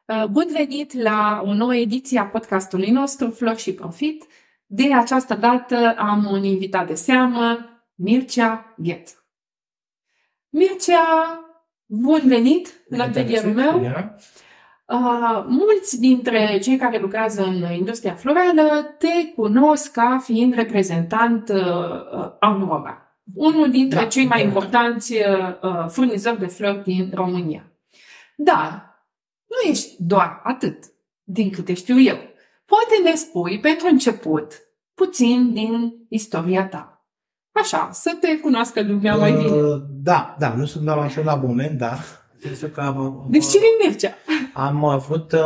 Bun venit la o nouă ediție a podcastului nostru, Flori și Profit. De această dată am un invitat de seamă, Mircea Gheț. Mircea, bun venit la atelierul meu. Mulți dintre cei care lucrează în industria florală te cunosc ca fiind reprezentant Aurora, unul dintre cei mai importanți furnizori de flori din România. Dar nu ești doar atât, din câte știu eu. Poate ne spui, pentru început, puțin din istoria ta. Așa, să te cunoască lumea mai bine. Da, nu sunt la acela moment, dar... Deci cine e Mircea? Am avut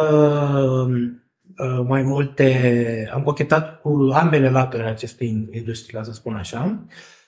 mai multe... Am cochetat cu ambele laturi în acestei industrie, să spun așa.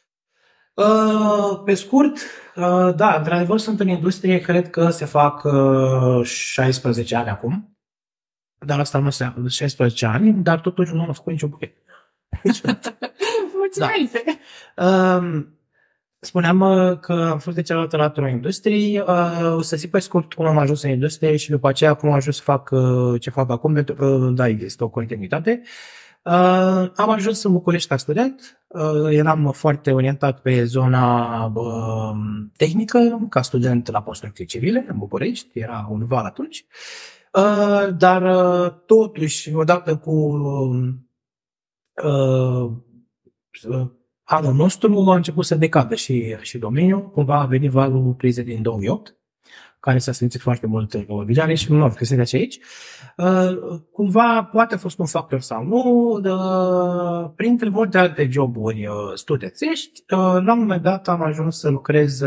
Pe scurt, da, într-adevăr sunt în industrie, cred că se fac 16 ani acum. Dar asta nu se 16 ani, dar totuși nu am făcut niciun buchet. Mulțumesc! Da. Spuneam că am fost de cealaltă latură a industriei. O să zic pe scurt cum am ajuns în industrie și după aceea cum am ajuns să fac ce fac acum, pentru că, da, există o continuitate. Am ajuns în București ca student. Eram foarte orientat pe zona tehnică, ca student la construcții civile în București. Era un val atunci. Dar totuși, odată cu anul nostru a început să decadă și domeniul. Cumva a venit valul crizei din 2008, care s-a simțit foarte mult în imobiliare și nu am crezut de aici. Cumva, poate a fost un factor sau nu, printre multe alte joburi studențești, la un moment dat am ajuns să lucrez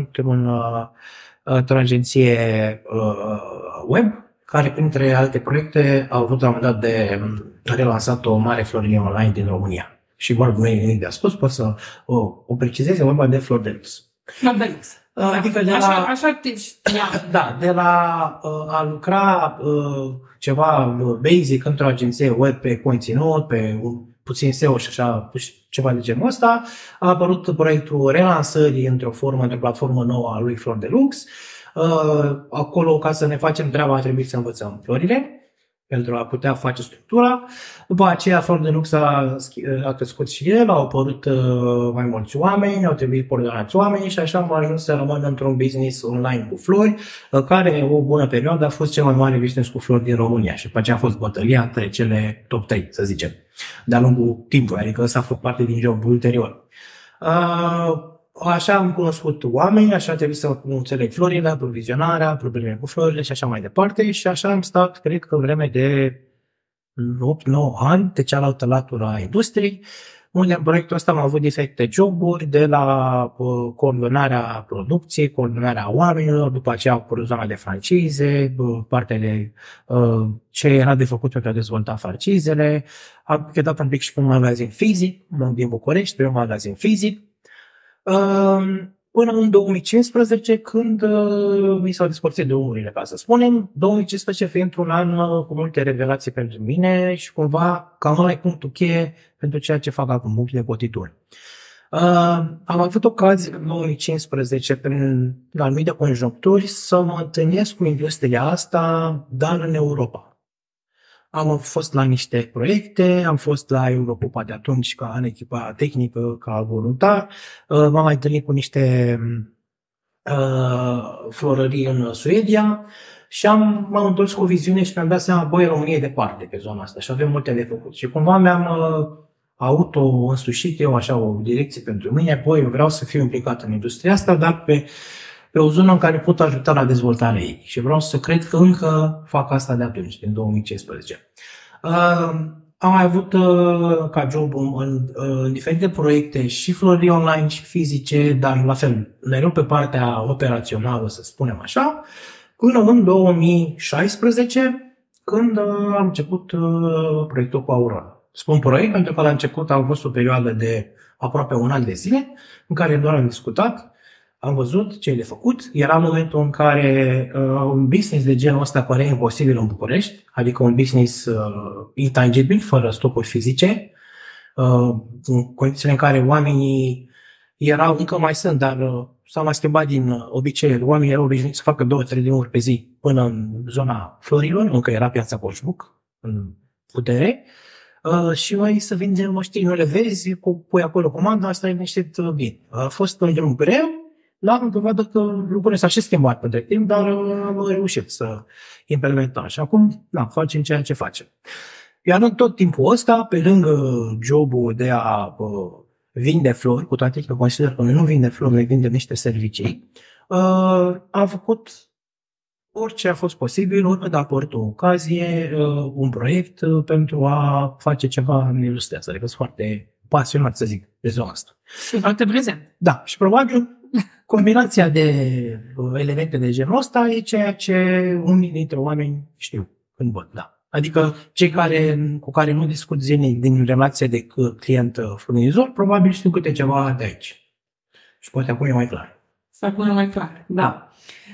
într-o agenție web, care, printre alte proiecte, a avut la un moment dat de relansat o mare florie online din România. Și, nu e nimic de spus, pot să o precizez, e vorba de Flori de Lux. Flori de Lux. Adică de la, așa te știa. Da, de la a lucra ceva basic într-o agenție web pe conținut, pe puțin SEO și așa, ceva de genul ăsta, a apărut proiectul relansării într-o platformă nouă a lui Flori de Lux. Acolo, ca să ne facem treaba, a trebuit să învățăm florile pentru a putea face structura. După aceea, Flori de Lux a crescut și el, au apărut mai mulți oameni, au trebuit coordonați oameni și așa am ajuns să rămân într-un business online cu flori, care o bună perioadă a fost cel mai mare business cu flori din România și după aceea a fost bătălia între cele top 3, să zicem, de-a lungul timpului, adică ăsta a fost parte din jobul ulterior. Așa am cunoscut oameni, așa trebuie să înțeleg florile, aprovizionarea, probleme cu florile și așa mai departe și așa am stat, cred că vreme de 8-9 ani de cealaltă latură a industriei, unde în proiectul ăsta am avut diferite joburi, de la coordonarea producției, coordonarea oamenilor, după aceea au apărut zona de francize, partea de ce era de făcut pentru a dezvolta francizele, am chedat un pic și pe un magazin fizic, din București, pe un magazin fizic, până în 2015, când mi s-au despărțit drumurile, ca să spunem, 2015 fiind un an cu multe revelații pentru mine și cumva cam ăla e punctul cheie pentru ceea ce fac acum, multe cotituri. Am avut ocazie în 2015, prin anumite conjuncturi, să mă întâlnesc cu industria asta, dar în Europa. Am fost la niște proiecte, am fost la Eurocupa de atunci ca în echipa tehnică, ca voluntar, m-am mai întâlnit cu niște florării în Suedia și m-am întors cu o viziune și mi-am dat seama, băi, România e departe pe zona asta și avem multe de făcut. Și cumva mi-am auto-însușit eu așa o direcție pentru mine, băi, eu vreau să fiu implicat în industria asta, dar pe o zonă în care pot ajuta la dezvoltarea ei. Și vreau să cred că încă fac asta de atunci, din 2015. Am mai avut ca job în diferite proiecte și flori online și fizice, dar la fel, mereu pe partea operațională, să spunem așa, până în 2016, când am început proiectul cu Aurora. Spun proiect pentru că la început a fost o perioadă de aproape un an de zile, în care doar am discutat, am văzut ce e de făcut. Era momentul în care un business de genul ăsta părea imposibil în București, adică un business intangibil, fără stocuri fizice, în condițiile în care oamenii erau, încă mai sunt, dar s-au mai schimbat din obicei. Oamenii erau obișnuiți să facă 2-3 drumuri pe zi până în zona florilor, încă era piața Coșbuc, în putere, și mai să vindem, nu le vezi, pui acolo comanda, asta e niște bine. A fost un drum greu, dar am dovadă că lucrurile s-au și schimbat între timp, dar am reușit să implementăm. Și acum, facem ceea ce facem. Iar în tot timpul ăsta, pe lângă jobul de a vinde flori, cu toate că consider că noi nu vindem flori, noi vindem niște servicii, am făcut orice a fost posibil, oricând a apărut o ocazie, un proiect pentru a face ceva în industria asta. Adică sunt foarte pasionat, să zic, de zona asta. Și foarte prezent. Da, și probabil combinația de elemente de genul ăsta e ceea ce unii dintre oameni știu când văd, da. Adică cei cu care nu discut zilnic din relația de client-furnizor, probabil știu câte ceva de aici. Și poate acum e mai clar. Acum e mai clar, da.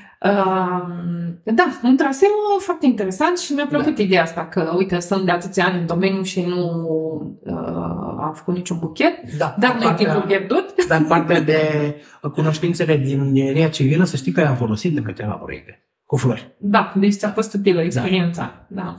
Da, un traseu foarte interesant și mi-a plăcut ideea asta că, uite, sunt de atâția ani în domeniu și nu am făcut niciun buchet, dar nu e timpul pierdut. Dar partea de cunoștințele din ingineria civilă, să știi că le-am folosit în câteva proiecte cu flori. Da, deci ți-a fost utilă experiența. Da.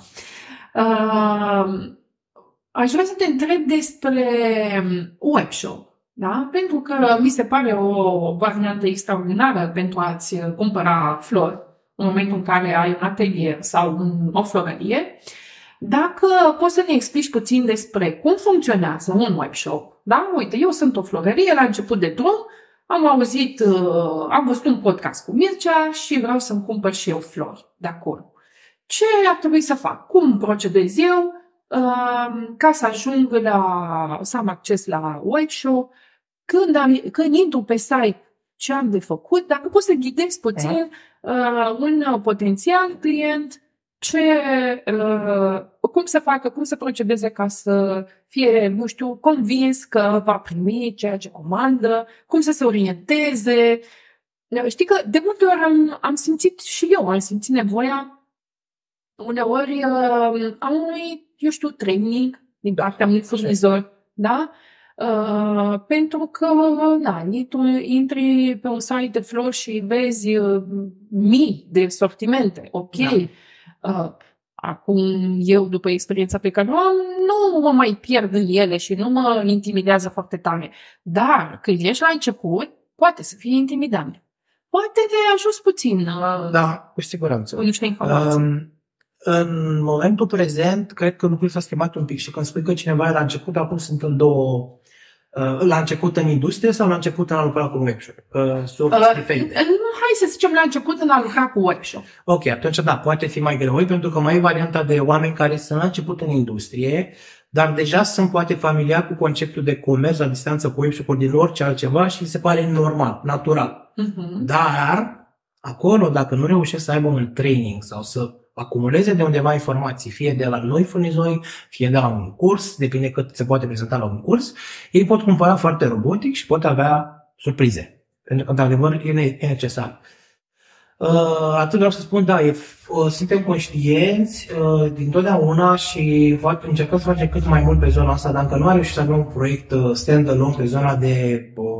Aș vrea să te întreb despre webshop. Da? Pentru că mi se pare o variantă extraordinară pentru a-ți cumpăra flori în momentul în care ai un atelier sau o florărie. Dacă poți să ne explici puțin despre cum funcționează un webshop. Da? Uite, eu sunt o florărie la început de drum, am văzut un podcast cu Mircea și vreau să-mi cumpăr și eu flori de acolo. Ce ar trebui să fac? Cum procedez eu ca să ajung să am acces la webshop? Când intru pe site, ce am de făcut? Dacă poți să ghidezi puțin un potențial client, cum să facă, cum să procedeze ca să fie, convins că va primi ceea ce comandă, cum să se orienteze. Știi că de multe ori am simțit nevoia uneori a unui, training din partea unui furnizor, da? Pentru că intri pe un site de flori și vezi mii de sortimente, ok. Da. Acum eu, după experiența pe care o am, nu mă mai pierd în ele și nu mă intimidează foarte tare. Dar când ești la început, poate să fie intimidant. Poate de ajuns puțin. Da, cu siguranță. Cu niște informații. În momentul prezent, cred că lucrurile s-au schimbat un pic și când spui că cineva e la început, acum sunt în două... La început în industrie sau la început în a lucra cu webshop? Hai să zicem la început în a lucra cu webshop. Ok, atunci da, poate fi mai greu, pentru că mai e varianta de oameni care sunt la început în industrie, dar deja sunt poate familiar cu conceptul de comerț la distanță cu webshop-uri din orice altceva și se pare normal, natural. Dar acolo, dacă nu reușești să aibă un training sau să acumuleze de undeva informații, fie de la noi furnizori, fie de la un curs, depinde cât se poate prezenta la un curs, ei pot cumpăra foarte robotic și pot avea surprize. Pentru că, într-adevăr, e necesar. Atât vreau să spun, da, suntem conștienți dintotdeauna și încercăm să facem cât mai mult pe zona asta, dacă nu are și să avem un proiect stand-alone pe zona de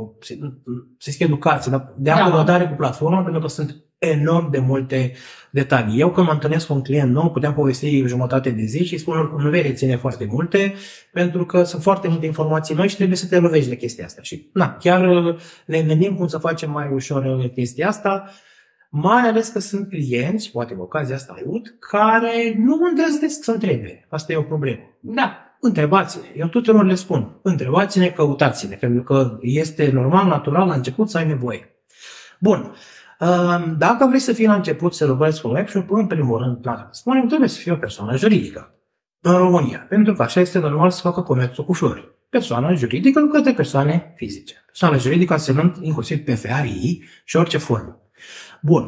să zic educație, de acomodare cu platforma, pentru că sunt enorm de multe detalii. Eu când mă întâlnesc cu un client nou, puteam povesti jumătate de zi și spun nu vei reține foarte multe, pentru că sunt foarte multe informații noi și trebuie să te lovești de chestia asta. Și chiar ne gândim cum să facem mai ușor chestia asta, mai ales că sunt clienți, poate cu ocazia asta aud, care nu îndrăznesc să întrebe. Asta e o problemă. Da. Întrebați-ne. Eu tuturor le spun. Întrebați-ne, căutați-ne. Pentru că este normal, natural, la început să ai nevoie. Bun. Dacă vrei să fii la început să lucrezi cu webshop, în primul rând, spunem, trebuie să fii o persoană juridică în România. Pentru că așa este normal să facă comerțul cu flori. Persoană juridică către persoane fizice. Persoană juridică însemnând inclusiv PFAI și orice formă. Bun.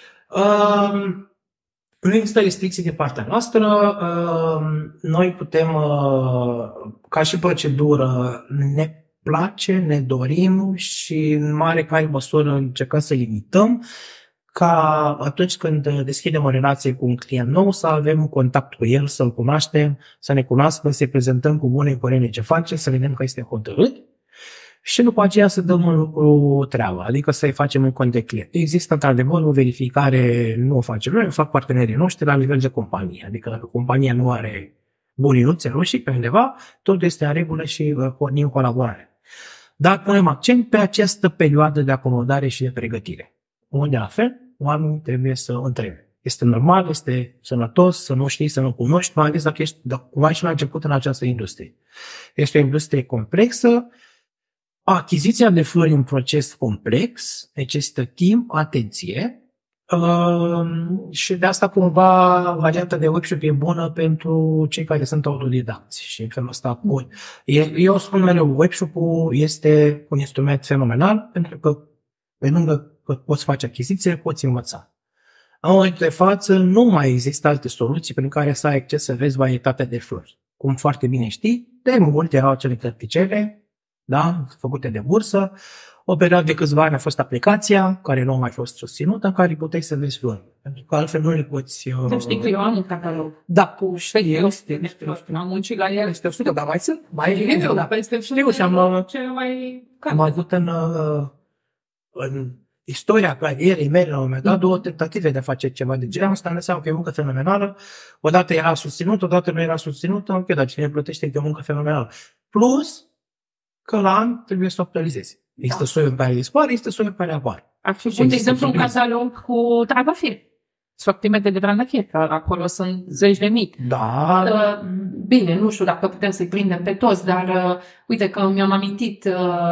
Nu există restricții de partea noastră. Noi putem, ca și procedură, ne place, ne dorim și în mare măsură încercăm să limităm ca atunci când deschidem o relație cu un client nou să avem contact cu el, să-l cunoaștem, să ne cunoască, să-i prezentăm cu bune curene ce face, să vedem că este hotărât și după aceea să dăm un lucru treabă, adică să-i facem în cont de client. Există într-adevăr o verificare, nu o facem noi, o fac partenerii noștri la nivel de companie, adică dacă compania nu are buninuțe roșii pe undeva, totul este în regulă și pornim colaborare. Dar punem accent pe această perioadă de acomodare și de pregătire, unde la fel oamenii trebuie să întrebe. Este normal, este sănătos să nu știi, să nu cunoști, mai ales dacă ești cumva și la început în această industrie. Este o industrie complexă, achiziția de flori e un proces complex, necesită timp, atenție și de asta cumva varianta de workshop e bună pentru cei care sunt autodidacți și în felul ăsta bun. Eu spun mereu, workshop-ul este un instrument fenomenal pentru că pe lângă că poți face achiziție, poți învăța. În momentul de față nu mai există alte soluții prin care să ai acces să vezi varietatea de flori. Cum foarte bine știi, de mult erau cele cărticele, da, făcute de bursă. O perioadă de câțiva ani a fost aplicația, care nu a mai fost susținută, în care puteai să vezi flori. Pentru că altfel nu le poți... Deci știi că eu am un catalog. Da, cu șfetele, am muncit la el. este 100, dar mai sunt. Mai e, da, peste știu și am am avut în istoria carierei mele, la un moment dat, două tentative de a face ceva de genul ăsta, am seama că e o muncă fenomenală. Odată era susținută, odată nu era susținută, ok, dar cine plătește că e o muncă fenomenală. Plus că la an trebuie să o actualizezi. Există soiuri care dispar, există soiuri care apar. De exemplu, un catalog cu trandafiri. Sortimente de trandafiri, că acolo sunt zeci de mii. Da. Bine, nu știu dacă putem să-i prindem pe toți, dar uite că mi-am amintit,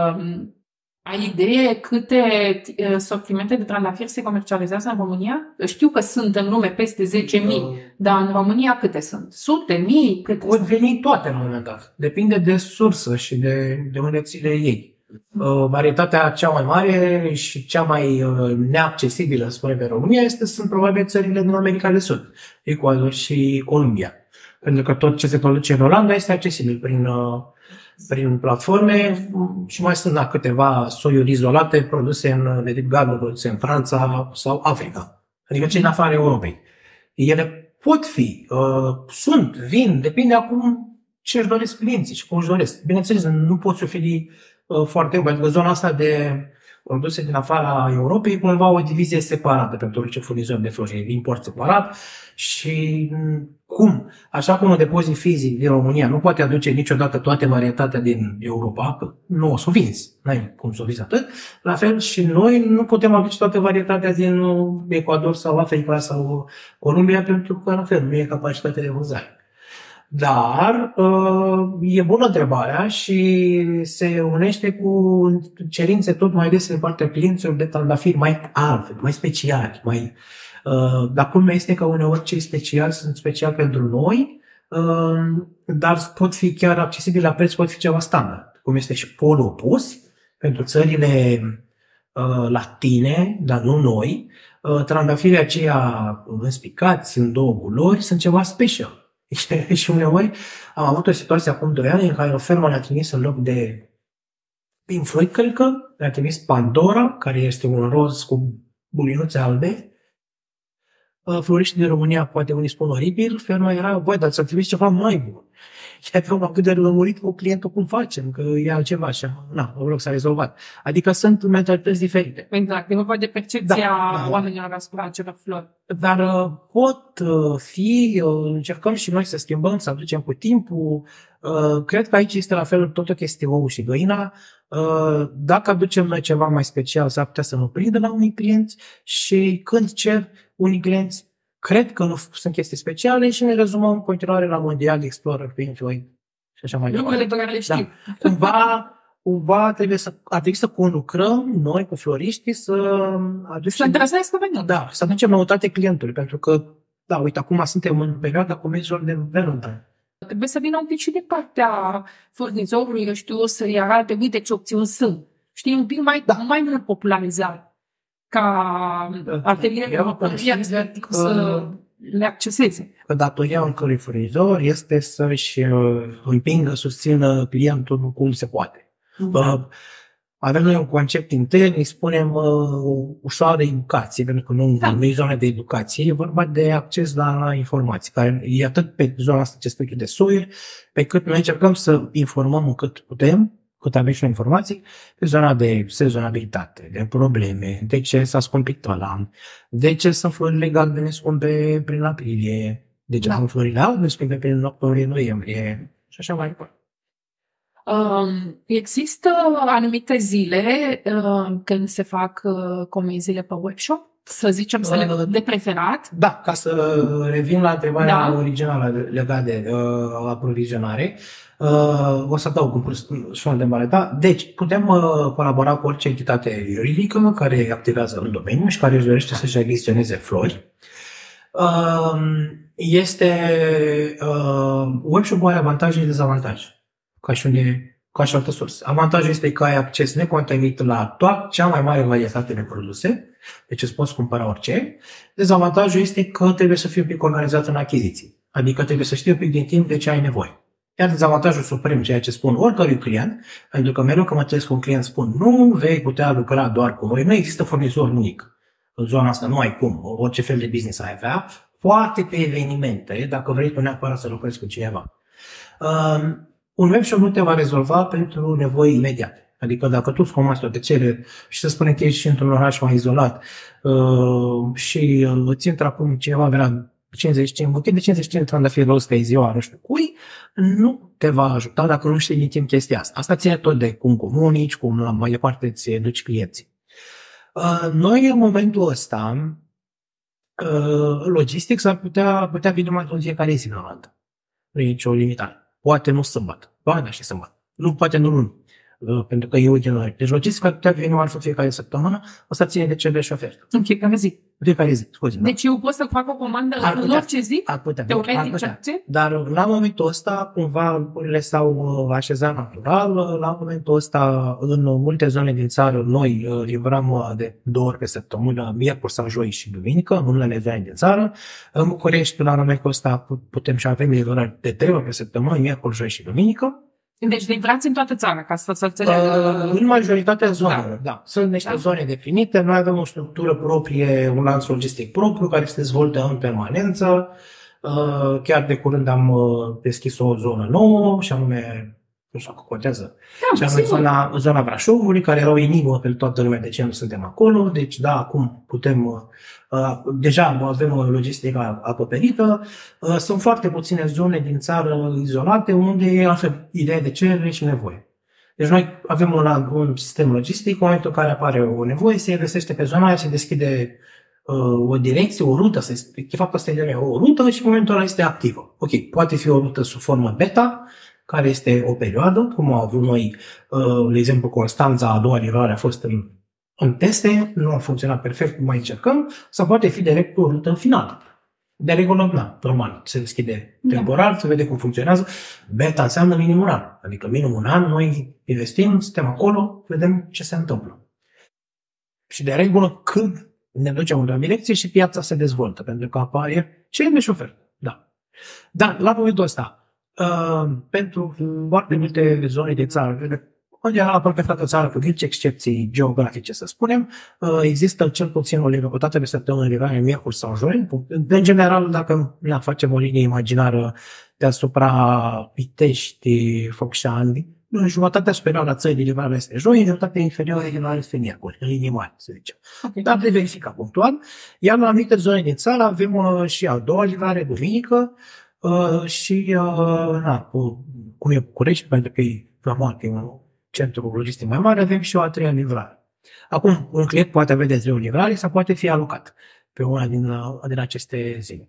ai idee câte sortimente de trandafiri se comercializează în România? Știu că sunt în lume peste 10.000, dar în România câte sunt? Sute, mii? Pot veni toate în un moment dat. Depinde de sursă și de unde ți le iei. Varietatea cea mai mare și cea mai neaccesibilă, spune pe România, sunt probabil țările din America de Sud, Ecuador și Columbia. Pentru că tot ce se produce în Olanda este accesibil prin platforme și mai sunt câteva soiuri izolate produse în Galul, produse în Franța sau Africa. Adică ce în afara Europei. Ele pot fi, vin, depinde acum ce își doresc clienții și cum își doresc. Bineînțeles, nu poți oferi foarte mult, pentru că zona asta de produse din afara Europei cumva o divizie separată pentru orice furnizor de flori, import separat și cum? Așa cum un depozit fizic din România nu poate aduce niciodată toate varietatea din Europa, că nu o să o vinzi, n-ai cum să o vinzi atât, la fel și noi nu putem aduce toată varietatea din Ecuador sau Africa sau Columbia pentru că la fel nu e capacitate de vânzare. Dar e bună întrebarea și se unește cu cerințe tot mai des în partea clienților de trandafiri mai altfel, mai speciali. Dar cum este că uneori cei speciali sunt speciali pentru noi, dar pot fi chiar accesibili la preț, pot fi ceva standard. Cum este și polul opus, pentru țările latine, dar nu noi, trandafirii aceia înspicați în două culori sunt ceva special. Și uneori am avut o situație acum 2 ani în care o fermă ne-a trimis în loc de Pink Floyd, cred că, ne-a trimis Pandora, care este un roz cu bulinuțe albe. Floriștii din România, poate unii spun oribil, ferma era, băi, dar ți-a trimis ceva mai bun. Și aveam atât de lămurit cu clientul cum facem, că e altceva așa. Mă rog, s-a rezolvat. Adică sunt mentalități diferite. Exact, e vorba de percepția oamenilor asupra acelor flori. Dar pot fi, încercăm și noi să schimbăm, să aducem cu timpul. Cred că aici este la fel tot o chestie ou și găina. Dacă aducem noi ceva mai special, s-ar putea să nu prindă la unii clienți și când cer unii clienți, cred că nu sunt chestii speciale și ne rezumăm în continuare la Mondial, Explorer, Pink Floyd și așa mai departe. Lucrurile pe care le știm. Da. Cumva trebuie să conlucrăm noi cu floriștii să aducem... Da, să aducem noutate clientului, pentru că, da, uite, acum suntem în perioada comenzilor de Valentine. Trebuie să vină un pic și de partea furnizorului, eu știu, să-i arate, uite ce opțiuni sunt. Știi, un pic mai mult popularizat ca atelierul să le acceseze. Datoria unui furnizor este să-și împingă, susțină clientul cum se poate. Avem noi un concept intern, îi spunem ușoară educație, pentru că nu e zona de educație, e vorba de acces la informații, care e atât pe zona asta ce spui de soiuri, pe cât noi încercăm să informăm cât putem, cât avem și informații pe zona de sezonabilitate, de probleme, de ce s-a scumpit ăla, de ce sunt florile galbene scumpe prin aprilie, de ce sunt florile albe scumpe prin octombrie-noiembrie și așa mai departe. Există anumite zile când se fac comenzile pe webshop? Să zicem de preferat? Da, ca să revin la întrebarea originală legată de aprovizionare, o să adaug un plus de mare. Da? Deci, putem colabora cu orice entitate juridică care activează în domeniu și care își dorește să-și achiziționeze flori. Webshop-ul are avantaje și dezavantaje, ca și altă sursă. Avantajul este că ai acces necontenit la cea mai mare varietate de produse, deci îți poți cumpăra orice. Dezavantajul este că trebuie să fii un pic organizat în achiziții, adică trebuie să știi un pic din timp de ce ai nevoie. Iar dezavantajul suprem, ceea ce spun oricărui client, pentru că mereu când mă întâlnesc cu un client spun nu vei putea lucra doar cu noi, nu există furnizor unic. În zona asta nu ai cum, orice fel de business ai avea, poate pe evenimente, dacă vrei tu neapărat să lucrezi cu cineva. Un webshop nu te va rezolva pentru nevoi imediate. Adică dacă tu îți comanzi toate cele și să spunem că ești într-un oraș mai izolat și îți intră acum cineva vrea 55 de 55 trandafiri roz că e ziua nu știu cui, nu te va ajuta dacă nu știi din timp chestia asta. Asta ține tot de cum comunici, cum mai departe îți duci clienții. Noi în momentul ăsta logistic s-ar putea fi numai în fiecare zi în altă. Nu e nicio limitare. Poate nu sâmbătă. Poate și sâmbătă. Nu, poate nu luni. Pentru că e weekend. Deci logistica ar putea veni numai în fiecare săptămână. O să ține de ce vrei și ofertă. În fiecare zi. Fiecare zi, scuze. Deci eu pot să fac o comandă în orice zi? Ar putea. Teoretic, dar la momentul ăsta, cumva, lucrurile s-au așezat natural. La momentul ăsta, în multe zone din țară, noi livrăm de 2 ori pe săptămână, miercuri sau joi și duminică, în unele zone din țară. În București, la momentul ăsta, putem și avem livrări de 3 ori pe săptămână, miercuri, joi și duminică. Deci livrați în toată țara, ca să înțeleagă. În majoritatea zonelor, da. Sunt niște zone definite, noi avem o structură proprie, un lanț logistic propriu care se dezvoltă în permanență. Chiar de curând am deschis o zonă nouă, și anume, nu știu dacă contează, și anume zona Brașovului, care era o enigmă pentru toată lumea de ce nu suntem acolo. Deci, da, acum putem, deja avem o logistică acoperită. Sunt foarte puține zone din țară izolate unde e altfel ideea de cerere și nevoie. Deci noi avem un sistem logistic, în momentul în care apare o nevoie, se găsește pe zona aia, se deschide o direcție, o rută, de fapt asta e o rută și în momentul ăla este activă. Ok, poate fi o rută sub formă beta, care este o perioadă, cum au avut noi, de exemplu, Constanța, a doua livrare a fost în teste, nu a funcționat perfect, mai încercăm, sau poate fi direct o rută finală. De regulă, normal, se deschide temporar, se vede cum funcționează. Beta înseamnă minim un an, adică minim un an, noi investim, suntem acolo, vedem ce se întâmplă. Și de regulă, când ne ducem într-o direcție și piața se dezvoltă, pentru că apare cerere și ofertă. Da. Dar la momentul ăsta, pentru foarte multe zone de țară, în general aproape toată țara, cu mici excepții geografice, să spunem, există cel puțin o dată pe săptămână livrare miercuri sau joi. În general, dacă facem o linie imaginară deasupra Pitești, Focșani, în jumătatea superioară a țării livrarea este joi, în jumătatea inferioară livrarea este miercuri, în linii mari, să zicem. Okay. Dar de verificat punctual. Iar la anumite zone din țară avem și a doua livrare duminică, și cum e București, pentru că e un centru logistic mai mare, avem și o a treia livrare. Acum, un client poate avea de 3 livrare sau poate fi alocat pe una din aceste zile.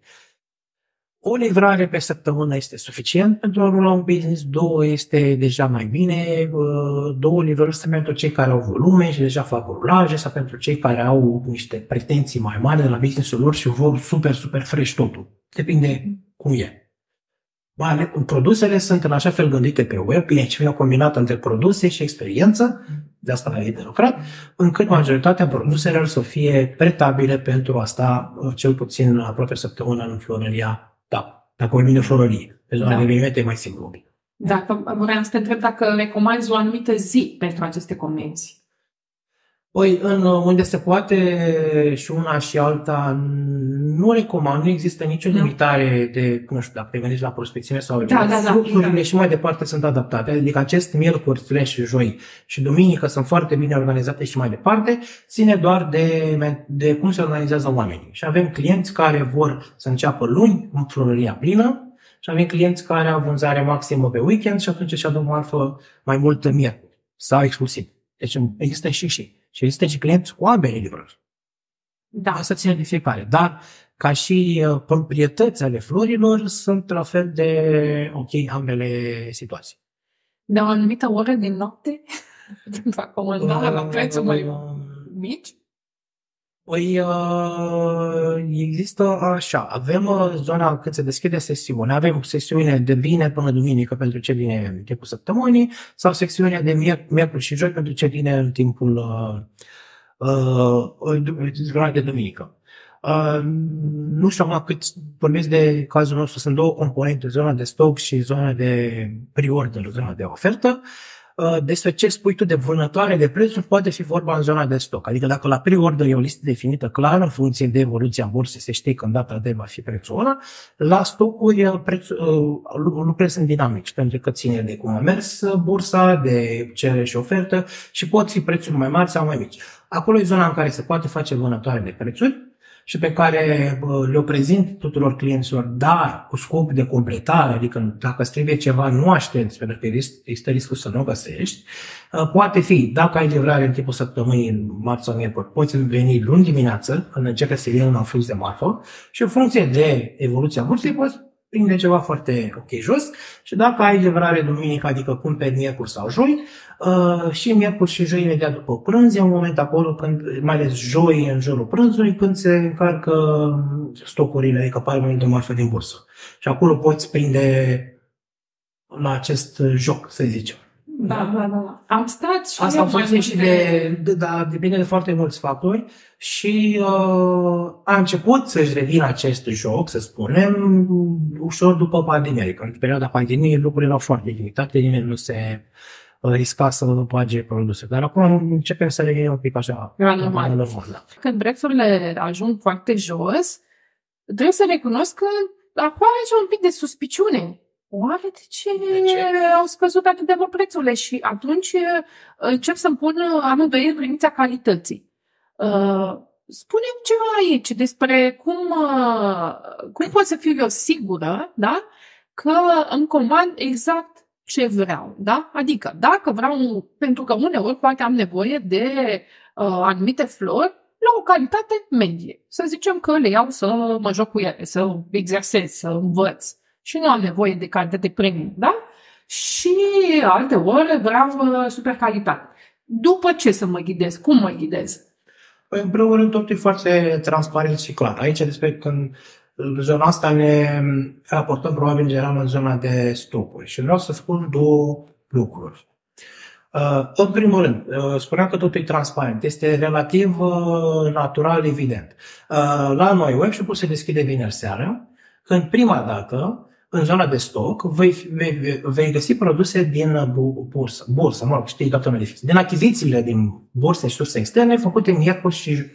O livrare pe săptămână este suficient pentru a rula un business, 2 este deja mai bine, 2 livrări sunt pentru cei care au volume și deja fac rulaje sau pentru cei care au niște pretenții mai mari de la business-ul lor și vor super fresh totul. Depinde cum e. Produsele sunt în așa fel gândite pe web, bine, ce mi-au combinat între produse și experiență, de asta e de lucrat, încât majoritatea produselor să fie pretabile pentru a sta cel puțin aproape săptămână în florăria. Da, dacă vorbim de florărie, pe zona de evenimente e mai simplu. Dacă vreau să te întreb dacă recomanzi o anumită zi pentru aceste comenzi. Păi, unde se poate și una și alta, nu recomand, nu există nicio limitare de, nu știu, dacă te gândești la prospecțiune sau lucrurile și mai departe sunt adaptate. Adică acest miercuri, și joi și duminică sunt foarte bine organizate și mai departe, ține doar de cum se organizează oamenii. Și avem clienți care vor să înceapă luni, înflorăria plină, și avem clienți care au vânzare maximă pe weekend și atunci își aduc marfă mai multă miercuri sau exclusiv. Deci există și. Și există și clienți cu ambele livrări. Da. Asta ține de fiecare. Dar ca și proprietăți ale florilor sunt la fel de ok ambele situații. De o anumită oră din noapte? Pentru a comanda la prețuri mai mici? Păi există așa, avem zona când se deschide sesiune, avem sesiune de vineri până duminică pentru ce vine în timpul săptămânii sau secțiunea de miercuri și joi pentru ce vine în timpul de duminică. Nu știu acum cât vorbesc de cazul nostru, sunt două componente, zona de stock și zona de pre-order, zona de ofertă. Despre ce spui tu de vânătoare de prețuri poate fi vorba în zona de stoc. Adică dacă la pre-order e o listă definită clară în funcție de evoluția bursei, se știe când data de va fi prețul ăla, la stocuri lucrurile sunt dinamici pentru că ține de cum a mers bursa, de cerere și ofertă și pot fi prețuri mai mari sau mai mici. Acolo e zona în care se poate face vânătoare de prețuri și pe care le-o prezint tuturor clienților, dar cu scop de completare, adică dacă îți trebuie ceva, nu aștepți, pentru că există riscul să nu o găsești. Poate fi, dacă ai livrare în timpul săptămânii, marți sau miercuri, poți veni luni dimineață, când începe să vină un aflux de marfă și în funcție de evoluția bursei, poți prinde ceva foarte ok jos și dacă ai livrare duminică, adică cumperi miercuri sau joi, și miercuri și joi imediat după prânz, e un moment acolo, când, mai ales joi în jurul prânzului, când se încarcă stocurile, adică apare mai de marfă din bursă. Și acolo poți prinde la acest joc, să zicem. Da. Am stat și asta funcție și depinde de foarte mulți factori și a început să-și revină acest joc, să spunem, ușor după pandemie. Adică în perioada pandemiei lucrurile erau foarte limitate, nimeni nu se risca să bage produse. Dar acum începem să revenim un pic așa. Normal. Când prețurile ajung foarte jos, trebuie să recunosc că apare și un pic de suspiciune. Oare de ce au scăzut atât de mult prețurile? Și atunci încep să-mi pun amândoi în privința calității. Spune-mi ceva aici despre cum pot să fiu eu sigură, da? Că îmi comand exact ce vreau. Da? Adică dacă vreau, pentru că uneori poate am nevoie de anumite flori la o calitate medie. Să zicem că le iau să mă joc cu ele, să exersez, să învăț. Și nu am nevoie de calitate premium, da? Și alte ori vreau super calitate. După ce să mă ghidez? Cum mă ghidez? Păi, în primul rând, totul e foarte transparent și clar. Aici, despre când în zona asta ne raportăm probabil în general în zona de stocuri. Și vreau să spun două lucruri. În primul rând, spuneam că totul e transparent. Este relativ natural, evident. La noi, webshop-ul se deschide vineri seara, când prima dată, în zona de stoc, vei găsi produse din bursă, mă rog, știi toată lumea, din achizițiile din burse și surse externe făcute miercuri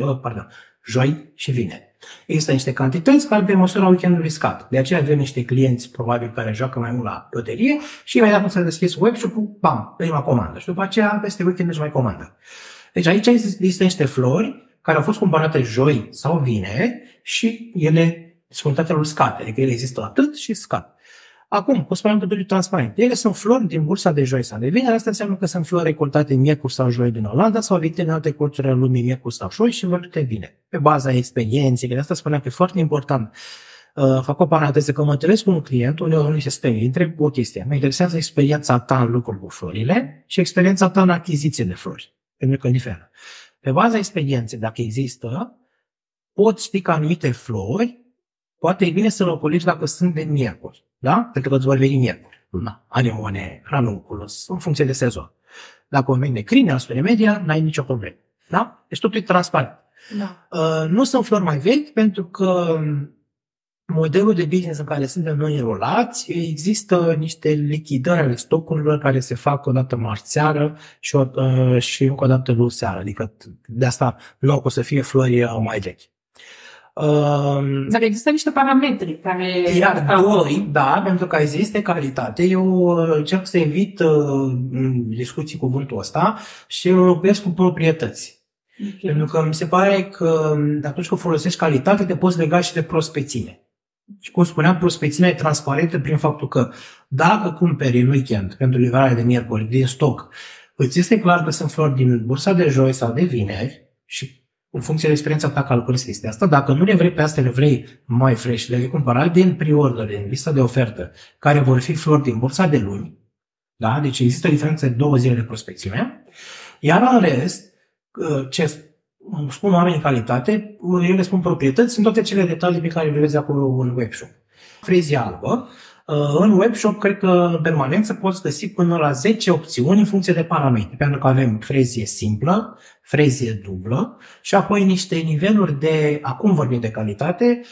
joi și vineri. Există niște cantități care pe măsura weekendului scad. De aceea avem niște clienți, probabil, care joacă mai mult la loterie și imediat când s-a deschis webshop-ul, bam, prima comandă. Și după aceea, peste weekend, își mai comandă. Deci aici există niște flori care au fost cumpărate joi sau vineri și ele disponibilitatea lor scade, adică ele există atât și scad. Acum, o spunem totul transparent. Ele sunt flori din bursa de joi sau de vineri, asta înseamnă că sunt flori recoltate miercuri sau joi din Olanda sau venite în alte colțuri ale lumii miercuri sau joi și vândute bine. Pe baza experienței, de asta spuneam că e foarte important. Fac o paranteză că mă întâlnesc cu un client, uneori nu se sperie, întreb o chestie. Mă interesează experiența ta în lucruri cu florile și experiența ta în achiziție de flori. Pentru că diferă. Pe baza experienței, dacă există, poți ști că anumite flori poate e bine să le ocolești dacă sunt de miercuri, da? Pentru că îți vor veni miercuri, luna, anemone, ranunculus, în funcție de sezon. Dacă o veni crine, astfel media, n-ai nicio problemă, da? Deci totul e transparent. Da. Nu sunt flori mai vechi pentru că modelul de business în care suntem noi înrolați, există niște lichidări ale stocurilor care se fac o dată marți seară și încă o dată luni seară. Adică de asta nu o să fie flori mai vechi. Dar există niște parametri care... Iar doi, da, pentru că există calitate, eu încerc să evit discuții cu cuvântul ăsta și îl înlocuiesc cu proprietăți. Okay. Pentru că mi se pare că atunci când folosești calitate, te poți lega și de prospețime. Și cum spuneam, prospețimea e transparentă prin faptul că dacă cumperi în weekend pentru livrare de miercuri din stoc, îți este clar că sunt flori din bursa de joi sau de vineri și în funcție de experiența ta calculezi chestia asta. Dacă nu le vrei pe astea, le vrei mai fresh, le vei cumpăra din pre-order, din lista de ofertă, care vor fi flori din bursa de luni. Da? Deci există o diferență de 2 zile de prospecțiune. Iar în rest, ce spun oamenii în calitate, eu le spun proprietăți, sunt toate cele detalii pe care le vezi acolo în webshop. Frezie albă. În webshop, cred că în permanență poți găsi până la 10 opțiuni în funcție de parametri, pentru că avem frezie simplă, frezie dublă și apoi niște niveluri de, acum vorbim de calitate,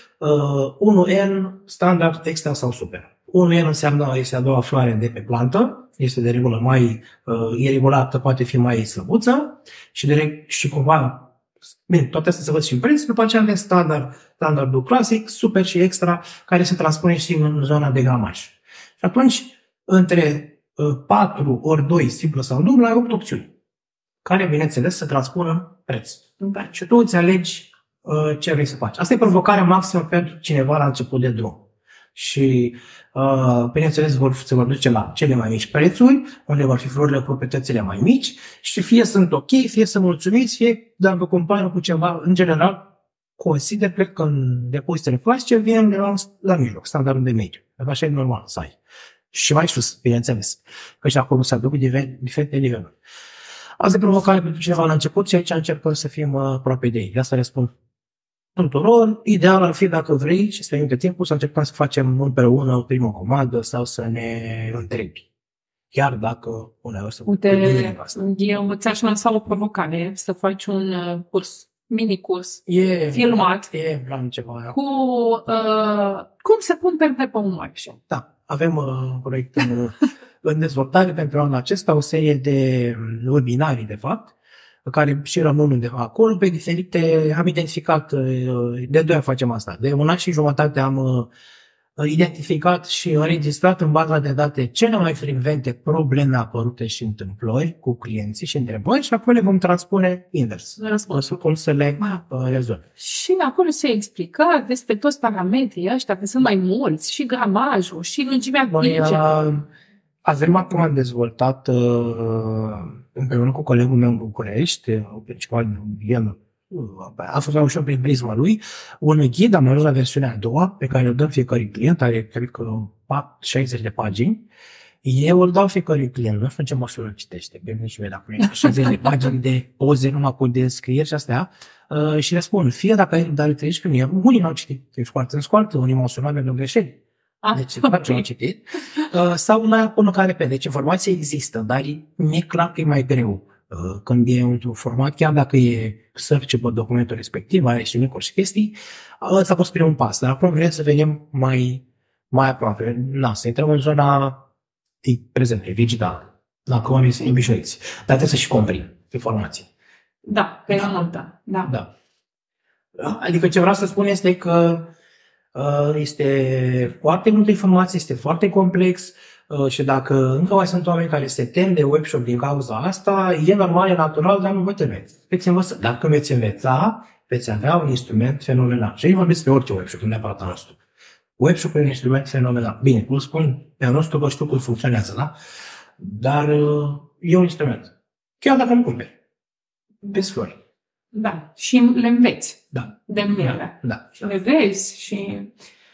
1N, standard, extra sau super. 1N înseamnă, este a doua floare de pe plantă, este de regulă mai irregulată, poate fi mai slăbuță și cumva, bine, toate astea se văd și în preț, după aceea avem standardul clasic, super și extra, care se transpune și în zona de gramaj. Și atunci, între 4 ori 2, simplă sau dublă, ai 8 opțiuni, care, bineînțeles, se transpună în preț. Și tu îți alegi ce vrei să faci. Asta e provocarea maximă pentru cineva la început de drum. Și, bineînțeles, se vor duce la cele mai mici prețuri, unde vor fi florile proprietățile mai mici și fie sunt ok, fie sunt mulțumiți, fie dacă compară cu ceva, în general, consider, cred că în depozitele clasice vine undeva la mijloc, standardul de mediu. Așa e normal să ai. Și mai sus, bineînțeles, că și acolo se aduc diferite niveluri. Asta e provocarea pentru cineva la început și aici încercăm să fim aproape de ei. De asta răspund tuturor. Ideal ar fi, dacă vrei și să permite timpul, să încercăm să facem împreună o primă comandă sau să ne întrebi. Chiar dacă uneori să... Uite, eu ți-aș lansa o provocare, să faci un curs, mini-curs, filmat, ceva, cu cum se pun pe un workshop. Da, avem un proiect în dezvoltare pentru anul acesta, o serie de webinarii, de fapt, care și rămân undeva acolo, pe diferite, am identificat, de 2 ani facem asta, de 1 an și jumătate am identificat și înregistrat în baza de date cele mai frecvente probleme apărute și întâmplări cu clienții și întrebări și apoi le vom transpune invers. Cum să le rezolve. Și acolo se explică despre toți parametrii ăștia, că sunt mai mulți, și gramajul, și lungimea dinge. Avem acum am dezvoltat împreună cu colegul meu în București, principal el a fost ușor prin prisma lui, un ghid, am ajuns la versiunea a doua, pe care îl dăm fiecare client, are cred că 60 de pagini. Eu îl dau fiecare client, nu știu ce măsură îl citește, pe nici vede acum 60 de pagini de poze, numai cu descrieri și astea, și le spun, fie dacă ai dar treci prin el, unii n-au citit, îi scoartă, unii m-au sunat pentru greșeli. Deci, okay. Am citit. Sau mai până care pe. Deci, informația există, dar mi-e clar că e mai greu. Când e într-un format, chiar dacă e searchable documentul respectiv, are și link-uri și chestii, ăsta poate fi un pas. Dar acum vrem să venim mai aproape. Să intrăm în zona prezentă, digitală. Dacă oamenii sunt obișnuiți. Dar trebuie să și compri informații. Da, pe multă. Da. Adică ce vreau să spun este că este foarte multă informație, este foarte complex și dacă încă mai sunt oameni care se tem de webshop din cauza asta, e normal, e natural, dar nu vă temeți. Veți învăța. Dacă veți învăța, veți avea un instrument fenomenal. Și aici vorbesc pe orice webshop, nu neapărat al nostru. Webshop e un instrument fenomenal. Bine, cum spun, pe al nostru vă știu cum funcționează, da? Dar e un instrument. Chiar dacă nu cumperi. Vezi flori. Da, și le înveți. Da. De ele. Da. Și le vezi și...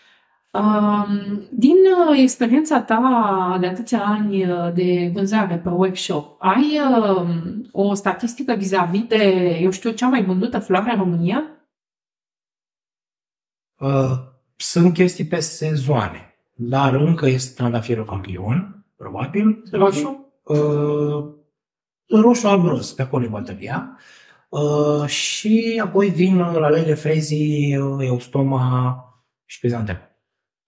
din experiența ta de atâția ani de vânzare pe webshop, ai o statistică vis-a-vis de, eu știu, cea mai vândută floare în România? Sunt chestii pe sezoane, dar încă este trandafirul campion, probabil. Roșu? Roșu, alb, roz, pe acolo e bateria. Și apoi vin lalele, frezii, eustoma și crizanteme.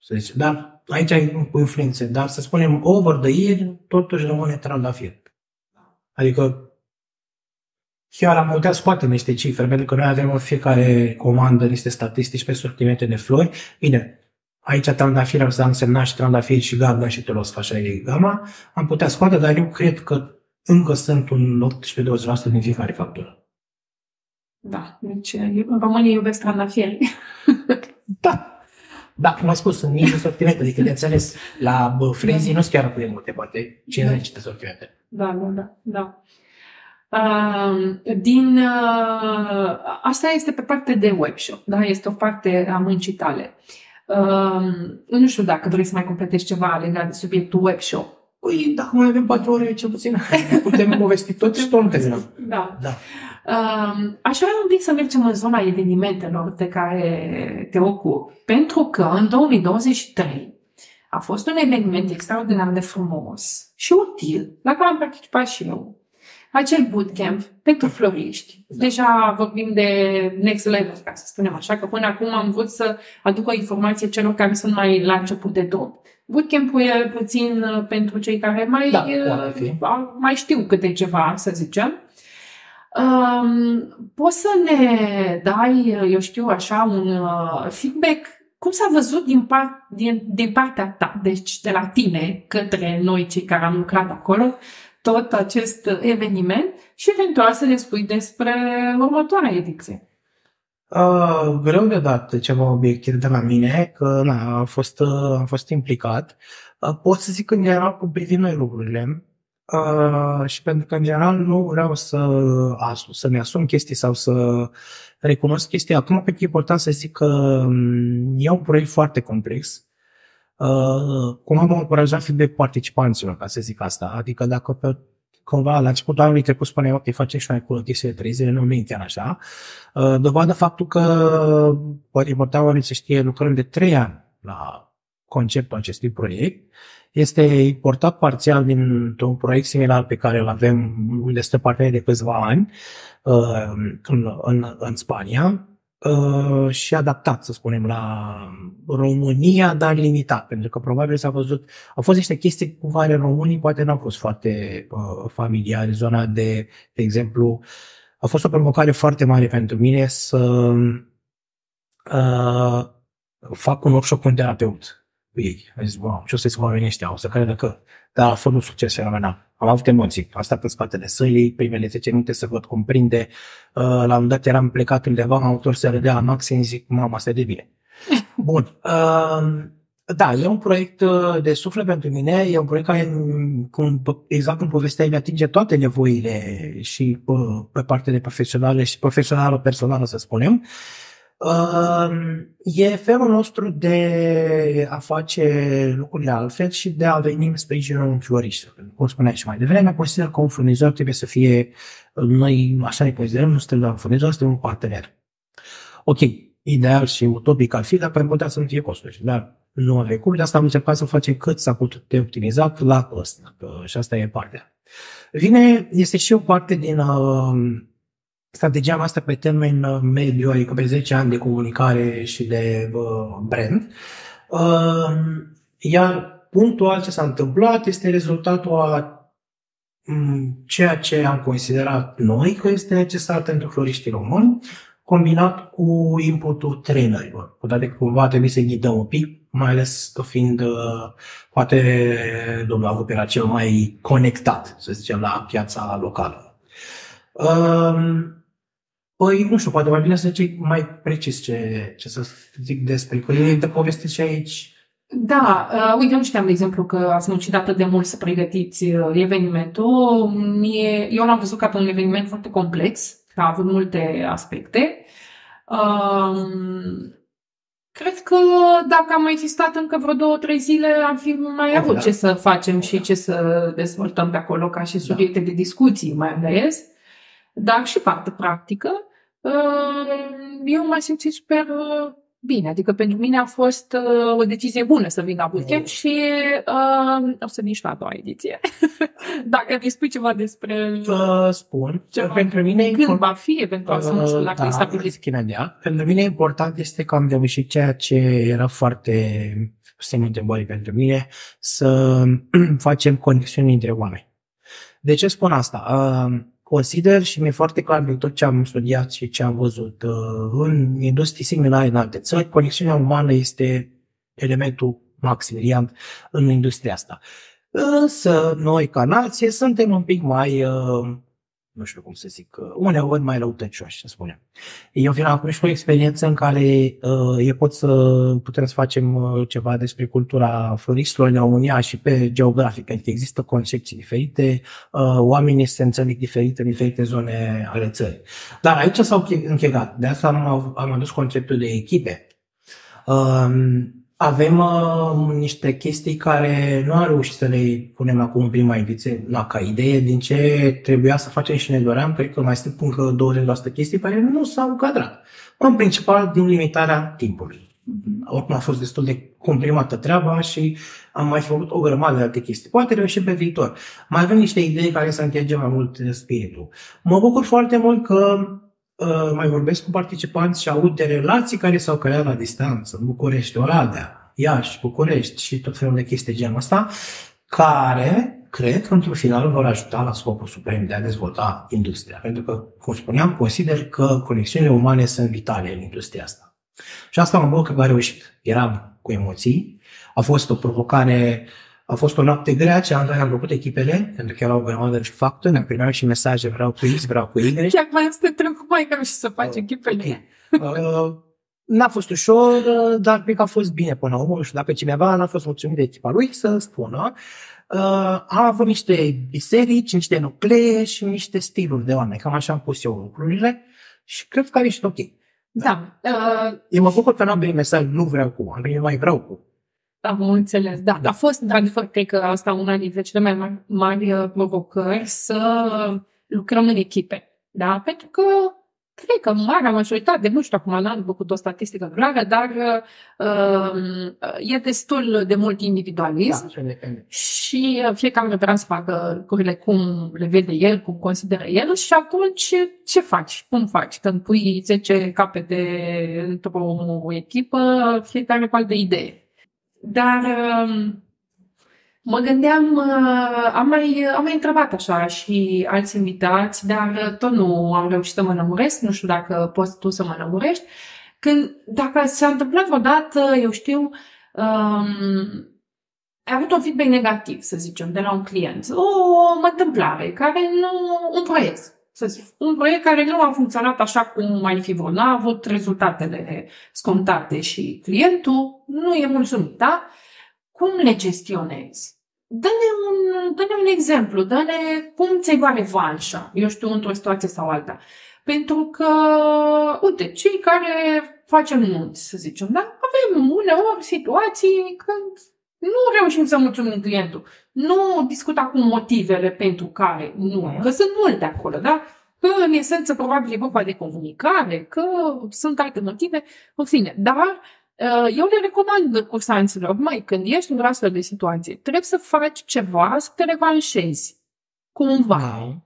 să zice. Dar aici ai cu influențe. Dar să spunem, over the year, totuși rămâne trandafir. Adică chiar am putea scoate niște cifre, pentru că noi avem în fiecare comandă niște statistici pe sortimente de flori. Bine, aici trandafir ar însemna și trandafir și garden și telosca, așa e gama. Am putea scoate, dar eu cred că încă sunt un 18-20% din fiecare factură. Da, deci românii iubesc trandafiri. Da. Da, cum ai spus, sunt mici de sortimente, adică de înțeles, la frezii nu-s chiar atât de multe, poate 50 de sortimente. Da. Asta este pe parte de webshop, da? Este o parte a muncii tale. Nu știu dacă vrei să mai completezi ceva legat de subiectul webshop. Păi, dacă mai avem 4 ore, cel puțin, putem povesti tot și tot nu terminăm. Da. Aș vrea un pic să mergem în zona evenimentelor de care te ocupi, pentru că în 2023 a fost un eveniment extraordinar de frumos și util, la care am participat și eu. Acel bootcamp pentru floriști. Deja vorbim de next level, ca să spunem așa, că până acum am vrut să aduc o informație celor care sunt mai la început de drum. Bootcamp-ul e puțin pentru cei care mai știu câte ceva, să zicem. Poți să ne dai, eu știu așa, un feedback? Cum s-a văzut din partea ta, deci de la tine către noi cei care am lucrat acolo, tot acest eveniment și eventual să ne spui despre următoarea ediție? Greu de dat ceva obiectiv de la mine, că am fost implicat. Pot să zic în general cum privim noi lucrurile. Și pentru că în general nu vreau să ne asum chestii sau să recunosc chestii. Acum cred că e important să zic că e un proiect foarte complex. Cum am încurajat feedback participanților, ca să zic asta. Adică dacă cumva la începutul anului trecut spuneam, ok, facem și mai cu chestii de 3 zile, nu e chiar așa. Dovadă faptul că poate important oamenii să știe, lucrăm de 3 ani la conceptul acestui proiect. Este importat parțial dintr-un proiect similar pe care îl avem, unde stă parteneri de câțiva ani în Spania și adaptat, să spunem, la România, dar limitat, pentru că probabil s-a văzut, au fost niște chestii cu care românii poate n-au fost foarte familiari. Zona de exemplu, a fost o provocare foarte mare pentru mine să fac un workshop cu un terapeut. Ei, am zis, wow, ce o să zic oamenii ăștia, o să credă că, dar a fost un succes fenomenal. Am avut emoții, am stat în spatele sălii, primele 10 minute să văd cum prinde, la un moment dat eram plecat undeva, m-am întors să râdea la maxim, zic, mama, asta e de bine. Bun, da, e un proiect de suflet pentru mine, e un proiect care, exact cum povesteai, mi atinge toate nevoile și pe partea de profesională și profesională-personală, să spunem. E felul nostru de a face lucrurile altfel și de a veni în sprijinul floriștilor. Cum spuneai și mai devreme, consider că un furnizor trebuie să fie, noi așa ne considerăm, nu suntem un furnizor, suntem un partener. Ok, ideal și utopic ar fi, dar pe putea să nu fie costuri. Dar nu avem cum, de asta am încercat să facem cât s-a putut de optimizat la ăsta. Și asta e partea. Este și o parte din strategia noastră pe termen mediu, adică pe 10 ani de comunicare și de brand. Iar punctual ce s-a întâmplat este rezultatul a ceea ce am considerat noi că este necesar pentru floriștii români, combinat cu inputul trainerilor. Poate cumva trebuie să ghidăm un pic, mai ales că fiind poate domnul Agup era cel mai conectat, să zicem, la piața locală. Păi, nu știu, poate mai bine să zic mai precis ce să zic despre, că e de poveste și aici. Da, uite, nu știam, de exemplu, că ați muncit atât de mult să pregătiți evenimentul. Eu l-am văzut ca pe un eveniment foarte complex, că a avut multe aspecte. Cred că dacă am mai fi stat încă vreo 2-3 zile, am fi mai avut ce să facem și ce să dezvoltăm pe acolo, ca și subiecte de discuții, mai ales. Dar și parte practică, eu m-am simțit super bine. Adică pentru mine a fost o decizie bună să vin la bootcamp și o să vin și la a doua ediție. Dacă îmi spui ceva despre... Spun. Pentru mine când va fi, eventual, să nu știu dacă e Pentru mine important este că am reușit ceea ce era foarte semnul întrebării pentru mine, să facem conexiuni între oameni. De ce spun asta? Consider și mi-e foarte clar din tot ce am studiat și ce am văzut în industrii similare în alte țări, conexiunea umană este elementul maximilian în industria asta. Însă noi ca nație suntem un pic mai, nu știu cum să zic, uneori mai răutăcioși, să spunem. Eu vin acum și o experiență în care putem să facem ceva despre cultura floristilor în România și pe geografică. Există concepții diferite, oamenii se înțeleg diferite în diferite zone ale țării. Dar aici s-au închegat. De asta am adus conceptul de echipe. Avem niște chestii care nu am reușit să le punem acum în prima ediție ca idee, din ce trebuia să facem și ne doream, cred că mai sunt încă 20% chestii care nu s-au cadrat. În principal din limitarea timpului. Oricum a fost destul de comprimată treaba și am mai făcut o grămadă de alte chestii. Poate reuși pe viitor. Mai avem niște idei care să întingem mai mult spiritul. Mă bucur foarte mult că mai vorbesc cu participanți și aud de relații care s-au creat la distanță, București, Oradea, Iași, București și tot felul de chestii de genul ăsta, care cred că într-un final vor ajuta la scopul suprem de a dezvolta industria. Pentru că, cum spuneam, consider că conexiunile umane sunt vitale în industria asta. Și asta mă bucur că a reușit. Eram cu emoții, a fost o provocare. A fost o noapte grea, ce am făcut echipele, pentru că erau o grămadă de factori, ne primeam și mesaje, vreau cu X, vreau cu Y. Chiar mai să te întreb cum ai reușit să faci echipele. N-a fost ușor, dar cred că a fost bine până la urmă. Și dacă cineva n-a fost mulțumit de echipa lui, să spună. Am avut niște biserici, niște nuclee și niște stiluri de oameni. Cam așa am pus eu lucrurile și cred că a ieșit ok. Da. Eu mă bucur că n-am primit mesaj, nu vreau cu, am primit mai vreau cu. Am înțeles, da. A fost, într-adevăr, cred că asta una dintre cele mai mari provocări, să lucrăm în echipe. Da? Pentru că, cred că marea majoritate, nu știu acum, n-am făcut o statistică clară, dar e destul de mult individualism și fiecare vrea să facă lucrurile cum le vede el, cum consideră el și atunci ce faci? Cum faci? Când pui 10 capete într-o echipă, fiecare cu altă idee. Dar mă gândeam, am mai întrebat așa și alți invitați, dar tot nu am reușit să mă lămuresc, nu știu dacă poți tu să mă lămurești. Dacă s-a întâmplat vreodată, eu știu, ai avut un feedback negativ, să zicem, de la un client, o întâmplare care un proiect, să zic, un proiect care nu a funcționat așa cum ai fi vrut, n-a avut rezultatele scontate și clientul nu e mulțumit, da? Cum le gestionezi? Dă-ne un exemplu, dă-ne cum ți-ai luat revanșa, eu știu, într-o situație sau alta. Pentru că, uite, cei care facem nunți, să zicem, da? Avem uneori situații când nu reușim să mulțumim clientul. Nu discut acum motivele pentru care nu, că sunt multe acolo, da? Că în esență probabil e vorba de comunicare, că sunt alte motive, în fine. Dar eu le recomand cursanților, când ești în astfel de situație, trebuie să faci ceva, să te revanșezi cumva.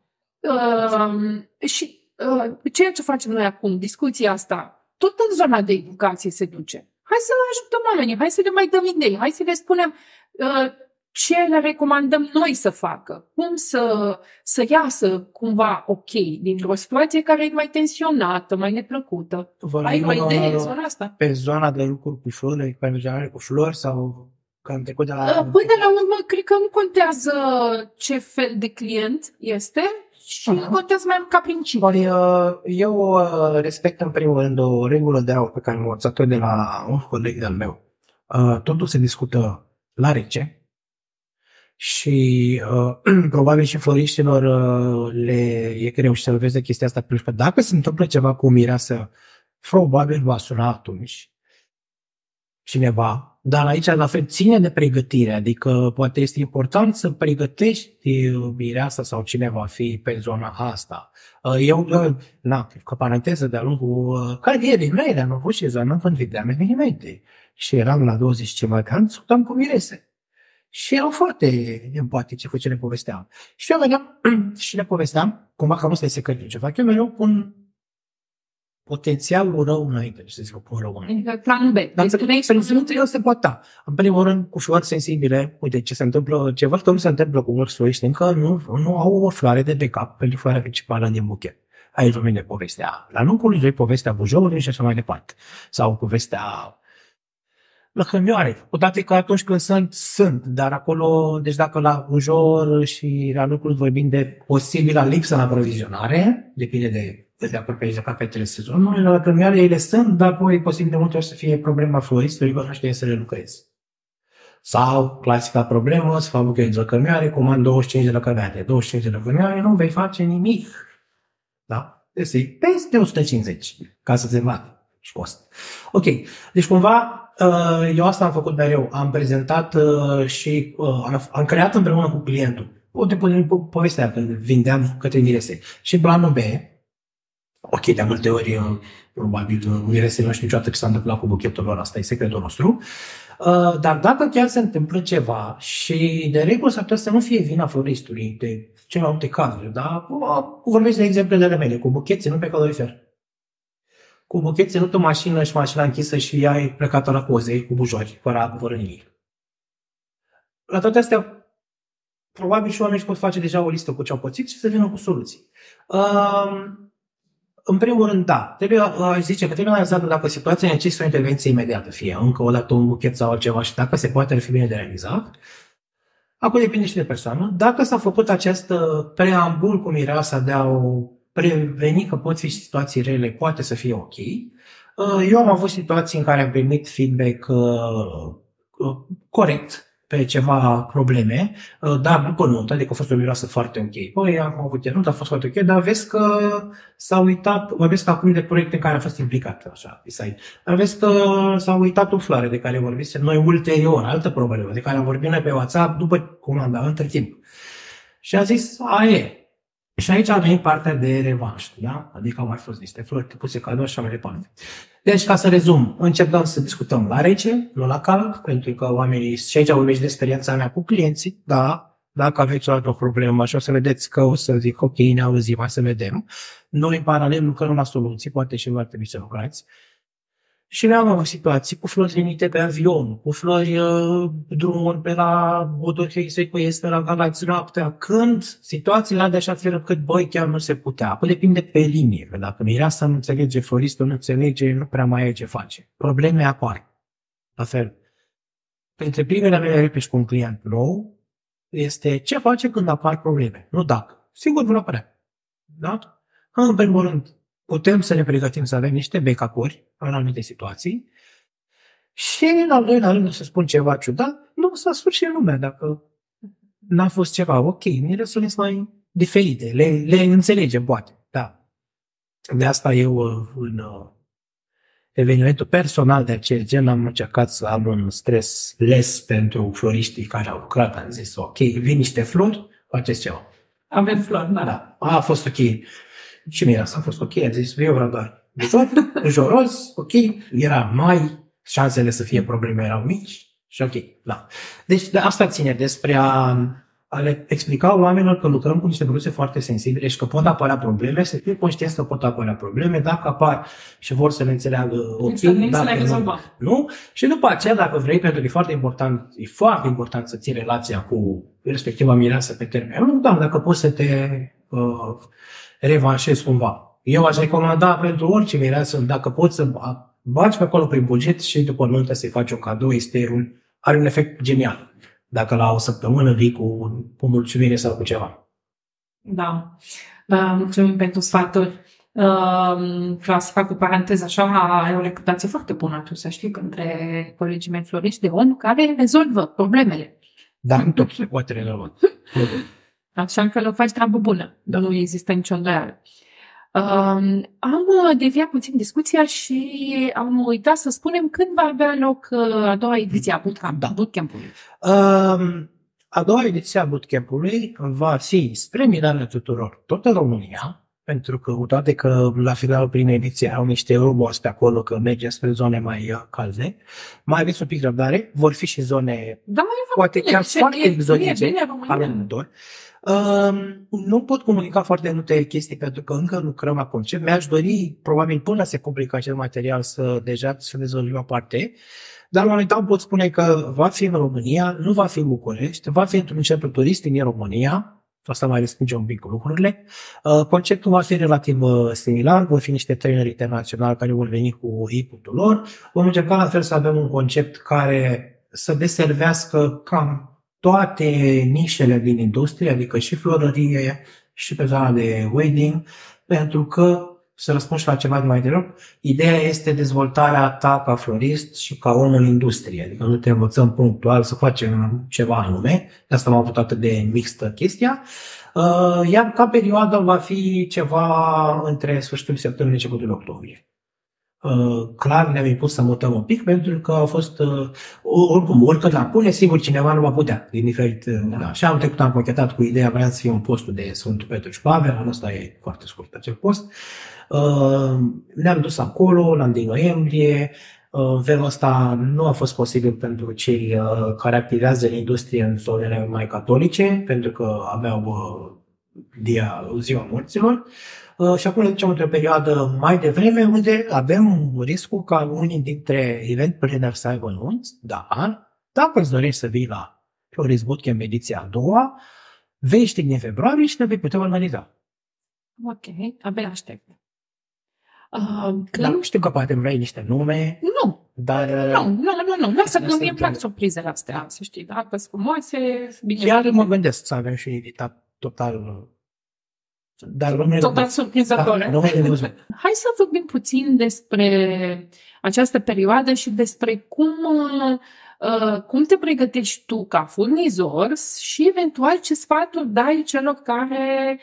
Și ceea ce facem noi acum, discuția asta, tot în zona de educație se duce. Hai să ajutăm oamenii, hai să le mai dăm idei, hai să le spunem ce le recomandăm noi să facă, cum să iasă cumva ok dintr-o situație care e mai tensionată, mai neplăcută. Ai o idee în zona asta? Pe zona de lucruri cu flori, pe zona cu flori sau că am trecut de la... Până la urmă, cred că nu contează ce fel de client este și contează mai mult ca principiu. Eu respect în primul rând o regulă de aur pe care am învățat-o de la un coleg de-al meu. Totul se discută la rece. Și probabil și floriștilor e greu și să vezi chestia asta, pentru că dacă se întâmplă ceva cu mireasă, probabil va suna atunci cineva. Dar aici la fel ține de pregătire, adică poate este important să pregătești mireasa sau cine va fi pe zona asta. Eu, ca paranteză de-a lungul carierei mele, am avut și zonă când vedeam evenimente și eram la 20 ceva de ani, discutam cu mirese. Și erau foarte empatice cu ce le povesteam. Și eu veneam și le povesteam, cumva că nu stai secret ce fac, eu mereu pun potențialul rău înainte, să zic, rău înainte. Adică planul B. Dar se poate, da. În primul rând, cu flori sensibile, uite ce se întâmplă, ce văd că nu se întâmplă cu mulți floriști, încă nu au o floare de backup pentru floarea principală din buchet. Aici vom de povestea ranuncului, povestea bujorului și așa mai departe. Sau povestea lăcămioare. Odată că atunci când sunt, dar acolo, deci dacă la bujor și ranuncul vorbim de posibilă lipsă în aprovizionare, depinde de apropie de capetele sezonului, la lăcămioare ele sunt, dar apoi posibil de multe ori să fie problema floristului că nu știe să le lucreze. Sau clasica problemă, să fac buchet de lăcămioare, comand 25 de lăcămioare. 25 de lăcămioare, nu vei face nimic. Da? Deci peste 150 ca să se vadă și costă. Ok. Deci cumva eu asta am făcut mereu. Am prezentat și am creat împreună cu clientul. Povestea când vindeam către mirese. Și planul B, ok, de multe ori probabil mirese nu știu niciodată ce s-a întâmplat cu buchetul lor, asta e secretul nostru. Dar dacă chiar se întâmplă ceva și de regulă s-ar putea să nu fie vina floristului de cele mai multe cazuri, da? Vorbesc de exemplele mele, cu buchet ținut pe calorifer. Cu buchet ținut în mașină și mașina închisă și ea e plecată la poze cu bujori, fără nimic. La toate astea, probabil și oamenii pot face deja o listă cu ce au pățit și să vină cu soluții. În primul rând, da, aș zice că trebuie analizat dacă situația necesită o intervenție imediată, fie încă o dată un buchet sau altceva și dacă se poate, ar fi bine de realizat. Acum depinde și de persoană. Dacă s-a făcut acest preambul cu mireasa de a o preveni că pot fi situații rele, poate să fie ok. Eu am avut situații în care am primit feedback corect pe ceva probleme, dar după notă, adică a fost o miroasă foarte ok. Păi am avut notă, a fost foarte ok, dar vezi că s-a uitat, vorbesc acum de proiecte în care am fost implicat, așa, dar vezi că s-a uitat o floare de care vorbise noi ulterior, altă problemă, de care am vorbit noi pe WhatsApp după comanda, între timp. Și a zis, e. Și aici a venit partea de revanșă, da? Adică au mai fost niște flori puse cadou și așa mai departe. Deci, ca să rezum, începem să discutăm la rece, nu la cald, pentru că oamenii, și aici vorbești de experiența mea cu clienții, da, dacă aveți o altă problemă și o să vedeți că o să zic, ok, ne auzim, hai să vedem. Noi, în paralel, lucrăm la soluții, poate și voi ar trebui să lucrați. Și ne-am avut situații cu flori trimite pe avion, cu flori drumuri pe la Budocei, cu este la Galați noaptea, când situațiile de așa fel cât, băi, chiar nu se putea. Apoi depinde pe linie, că dacă mireasa nu înțelege, floristul nu înțelege, nu prea mai e ce face. Probleme apar. La fel. Printre primele mele replici cu un client nou este ce face când apar probleme, nu dacă. Sigur vor apărea. Da? În primul rând, putem să ne pregătim să avem niște backup-uri în anumite situații și în al doilea rând să spun ceva ciudat, nu s-a sfârșit lumea dacă n-a fost ceva ok, mire să le mai diferite, le înțelegem poate, da. De asta eu în evenimentul personal de acel gen am încercat să am un stres less pentru floriștii care au lucrat, am zis ok, vin niște flori, faceți ceva. Avem flori, da. A fost ok. Și mie asta a fost ok, a zis, eu vreau doar bujoros, ok, era mai, șansele să fie probleme erau mici și ok, da. Deci de asta ține despre a le explica oamenilor că lucrăm cu niște produse foarte sensibile și că pot apărea probleme, să fie conștienți că pot apărea probleme, dacă apar și vor să le înțeleagă ok, dacă nu. Și după aceea, dacă vrei, pentru că e foarte important să ții relația cu respectiva mireasă pe termen lung, da, dacă poți să te revanșezi cumva. Eu aș recomanda pentru orice mireasă, dacă poți să bagi pe acolo prin buget și după nuntă să-i faci un cadou, are un efect genial. Dacă la o săptămână vii cu mulțumire sau cu ceva. Da. Mulțumim pentru sfaturi. Vreau să fac o paranteză așa, ai o reputație foarte bună, tu să știi, între colegii mei floriști de om care rezolvă problemele. Dar nu tot se poate rezolva. Așa că le faci treabă bună. Nu există nicio îndoială. Am deviat puțin discuția și am uitat să spunem când va avea loc a doua ediție a bootcamp-ului. A doua ediție a bootcamp-ului va fi spre minarea tuturor, tot în România, pentru că cu toate că la finalul prin ediție au niște roboți pe acolo că merge spre zone mai calde, mai aveți un pic răbdare, vor fi și zone poate chiar foarte exotice ale mădori. Nu pot comunica foarte multe chestii pentru că încă lucrăm la concept. Mi-aș dori, probabil până se publică acest material, să dezvoltăm o parte, dar momentan pot spune că va fi în România, nu va fi în București, va fi într-un centru turistic din România. Asta mai restrânge un pic lucrurile. Conceptul va fi relativ similar, vor fi niște traineri internaționali care vor veni cu inputul lor. Vom încerca la fel să avem un concept care să deservească cam toate nișele din industrie, adică și florărie, și pe zona de wedding, pentru că, să răspund și la ceva de mai devreme, ideea este dezvoltarea ta ca florist și ca om în industrie, adică nu te învățăm punctual să facem ceva anume, de asta am avut atât de mixtă chestia, iar ca perioadă va fi ceva între sfârșitul septembrie și începutul octombrie. Clar ne-am impus să mutăm un pic pentru că a fost oricum, oricât l-am pune, sigur cineva nu va putea din diferit. Da. Și am trecut, am conchetat cu ideea, vreau să fie un postul de Sfântul Petru și Pavel, anul ăsta e foarte scurt acel post. Ne-am dus acolo, la 1 noiembrie. Felul ăsta nu a fost posibil pentru cei care activează în industrie în zonele mai catolice, pentru că aveau ziua morților. Și acum ne ducem într-o perioadă mai devreme unde avem riscul ca unii dintre event planner să aibă anunț, dar dacă îți dorești să vii la Florist Bootcamp ediția a doua, vei ști din februarie și te vei putea organiza. Ok, abia aștept. Dar nu știu că poate vrei niște nume. Nu. Dar Nu. Lasă că mie îmi plac surprizele astea, să știi, da? Că sunt frumoase, bine. Chiar mă gândesc să avem și un invitat total... Total surprinzătoare. Hai să vorbim puțin despre această perioadă și despre cum te pregătești tu ca furnizor și eventual ce sfaturi dai celor care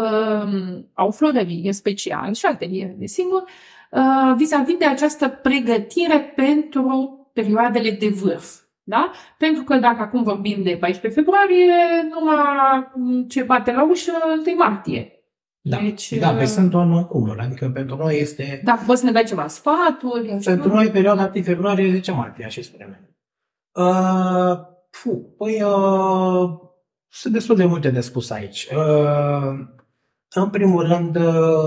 au florărie special și ateliere de singur vis-a-vis de această pregătire pentru perioadele de vârf. Da? Pentru că dacă acum vorbim de 14 februarie, numai ce bate la ușă 1 martie. Da, deci, pe sunt un cumul, adică pentru noi este... Da, poți să ne dai ceva sfaturi? Pentru noi perioada 1 februarie 10 martie, așa spunem. Sunt destul de multe de spus aici. În primul rând,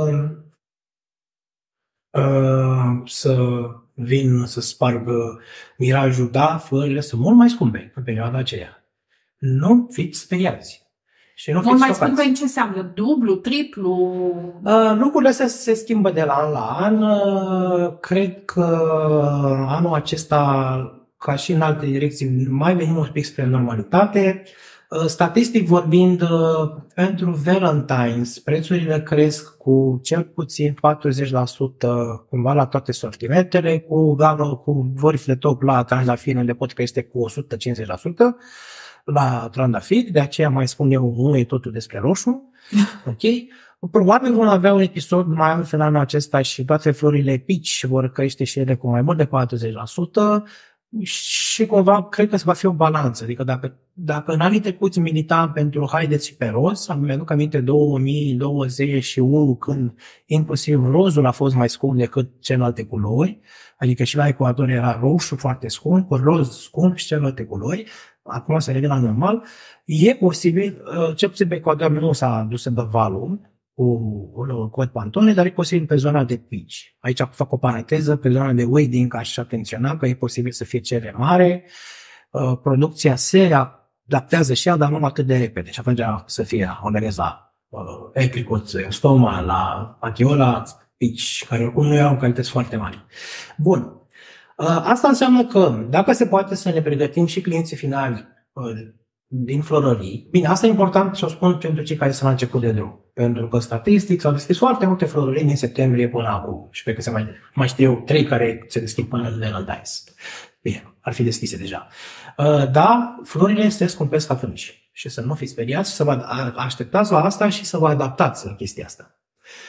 să vin să spargă mirajul, da, flările sunt mult mai scumpe în perioada aceea. Nu fiți speriați. Și nu mult mai scumpe în ce înseamnă? Dublu, triplu? Lucrurile astea se schimbă de la an la an. Cred că anul acesta, ca și în alte direcții, mai venim un pic spre normalitate. Statistic vorbind, pentru Valentine's, prețurile cresc cu cel puțin 40% cumva la toate sortimentele, cu vârfile top la trandafiri unde pot crește cu 150%. La trandafiri, de aceea mai spun eu, nu e totul despre roșu. Ok? Probabil vom avea un episod mai altfel anul acesta și toate florile peach vor crește și ele cu mai mult de 40%. Și cumva cred că va fi o balanță. Adică dacă în anii trecuți militam pentru haideți și pe roz, mi-aduc aminte 2021 când inclusiv rozul a fost mai scump decât celelalte culori, adică și la Ecuador era roșu foarte scump, roz scump și celelalte culori, acum se revine la normal. E posibil, cel puțin pe Ecuador nu s-a dus în valul cu cod Pantone, dar e posibil pe zona de peach. Aici fac o paranteză, pe zona de wedding aș atenționa că e posibil să fie cerere mare, producția se adaptează și ea, dar nu atât de repede. Și atunci să fie organizat apricot, stoma, la atiola, peach, care oricum nu iau calități foarte mari. Bun. Asta înseamnă că dacă se poate să ne pregătim și clienții finali din florării. Bine, asta e important să o spun pentru cei care sunt la început de drum. Pentru că statistic s-au deschis foarte multe florării din septembrie până acum. Și pe că se mai știu 3 care se deschid până în Valentine's. Bine, ar fi deschise deja. Da, florile se scumpesc atunci. Și să nu fiți speriați, să vă așteptați la asta și să vă adaptați la chestia asta.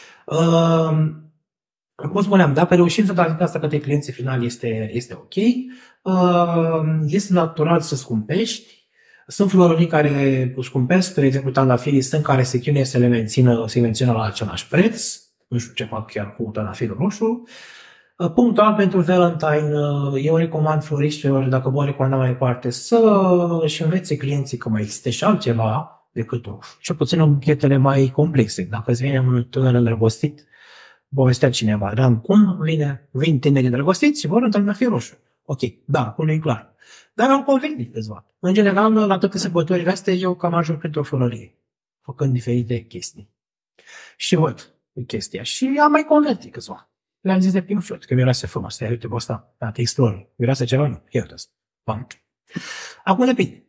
Cum spuneam, dacă reușim să transmitem asta către clienții finali este ok. Este natural să scumpești. Sunt florini care scumpesc, de exemplu trandafirii sunt care se chinuie să le mențină la același preț. Nu știu ce fac chiar cu trandafirul roșu. Punctual pentru Valentine, eu recomand floriștilor, dacă vă recomanda mai departe, să-și învețe clienții că mai există și altceva decât roșu. Cel puțin în buchetele mai complexe. Dacă îți vine un tânăr îndrăgostit, povestea cineva, dar cum vin tinerii îndrăgostiți și vor un trandafir roșu. Ok, da, acum e clar. Dar am convenit câțiva. În general, la toate sărbătorile astea, eu cam ajung pentru o florărie, făcând diferite chestii. Și văd chestia. Și am mai convenit câțiva. Le-am zis de Pink Floyd, că miroase frumos. Uite, bă, ăsta, da, textură. Miroase ceva? Nu. Ia uite asta. Acum depinde.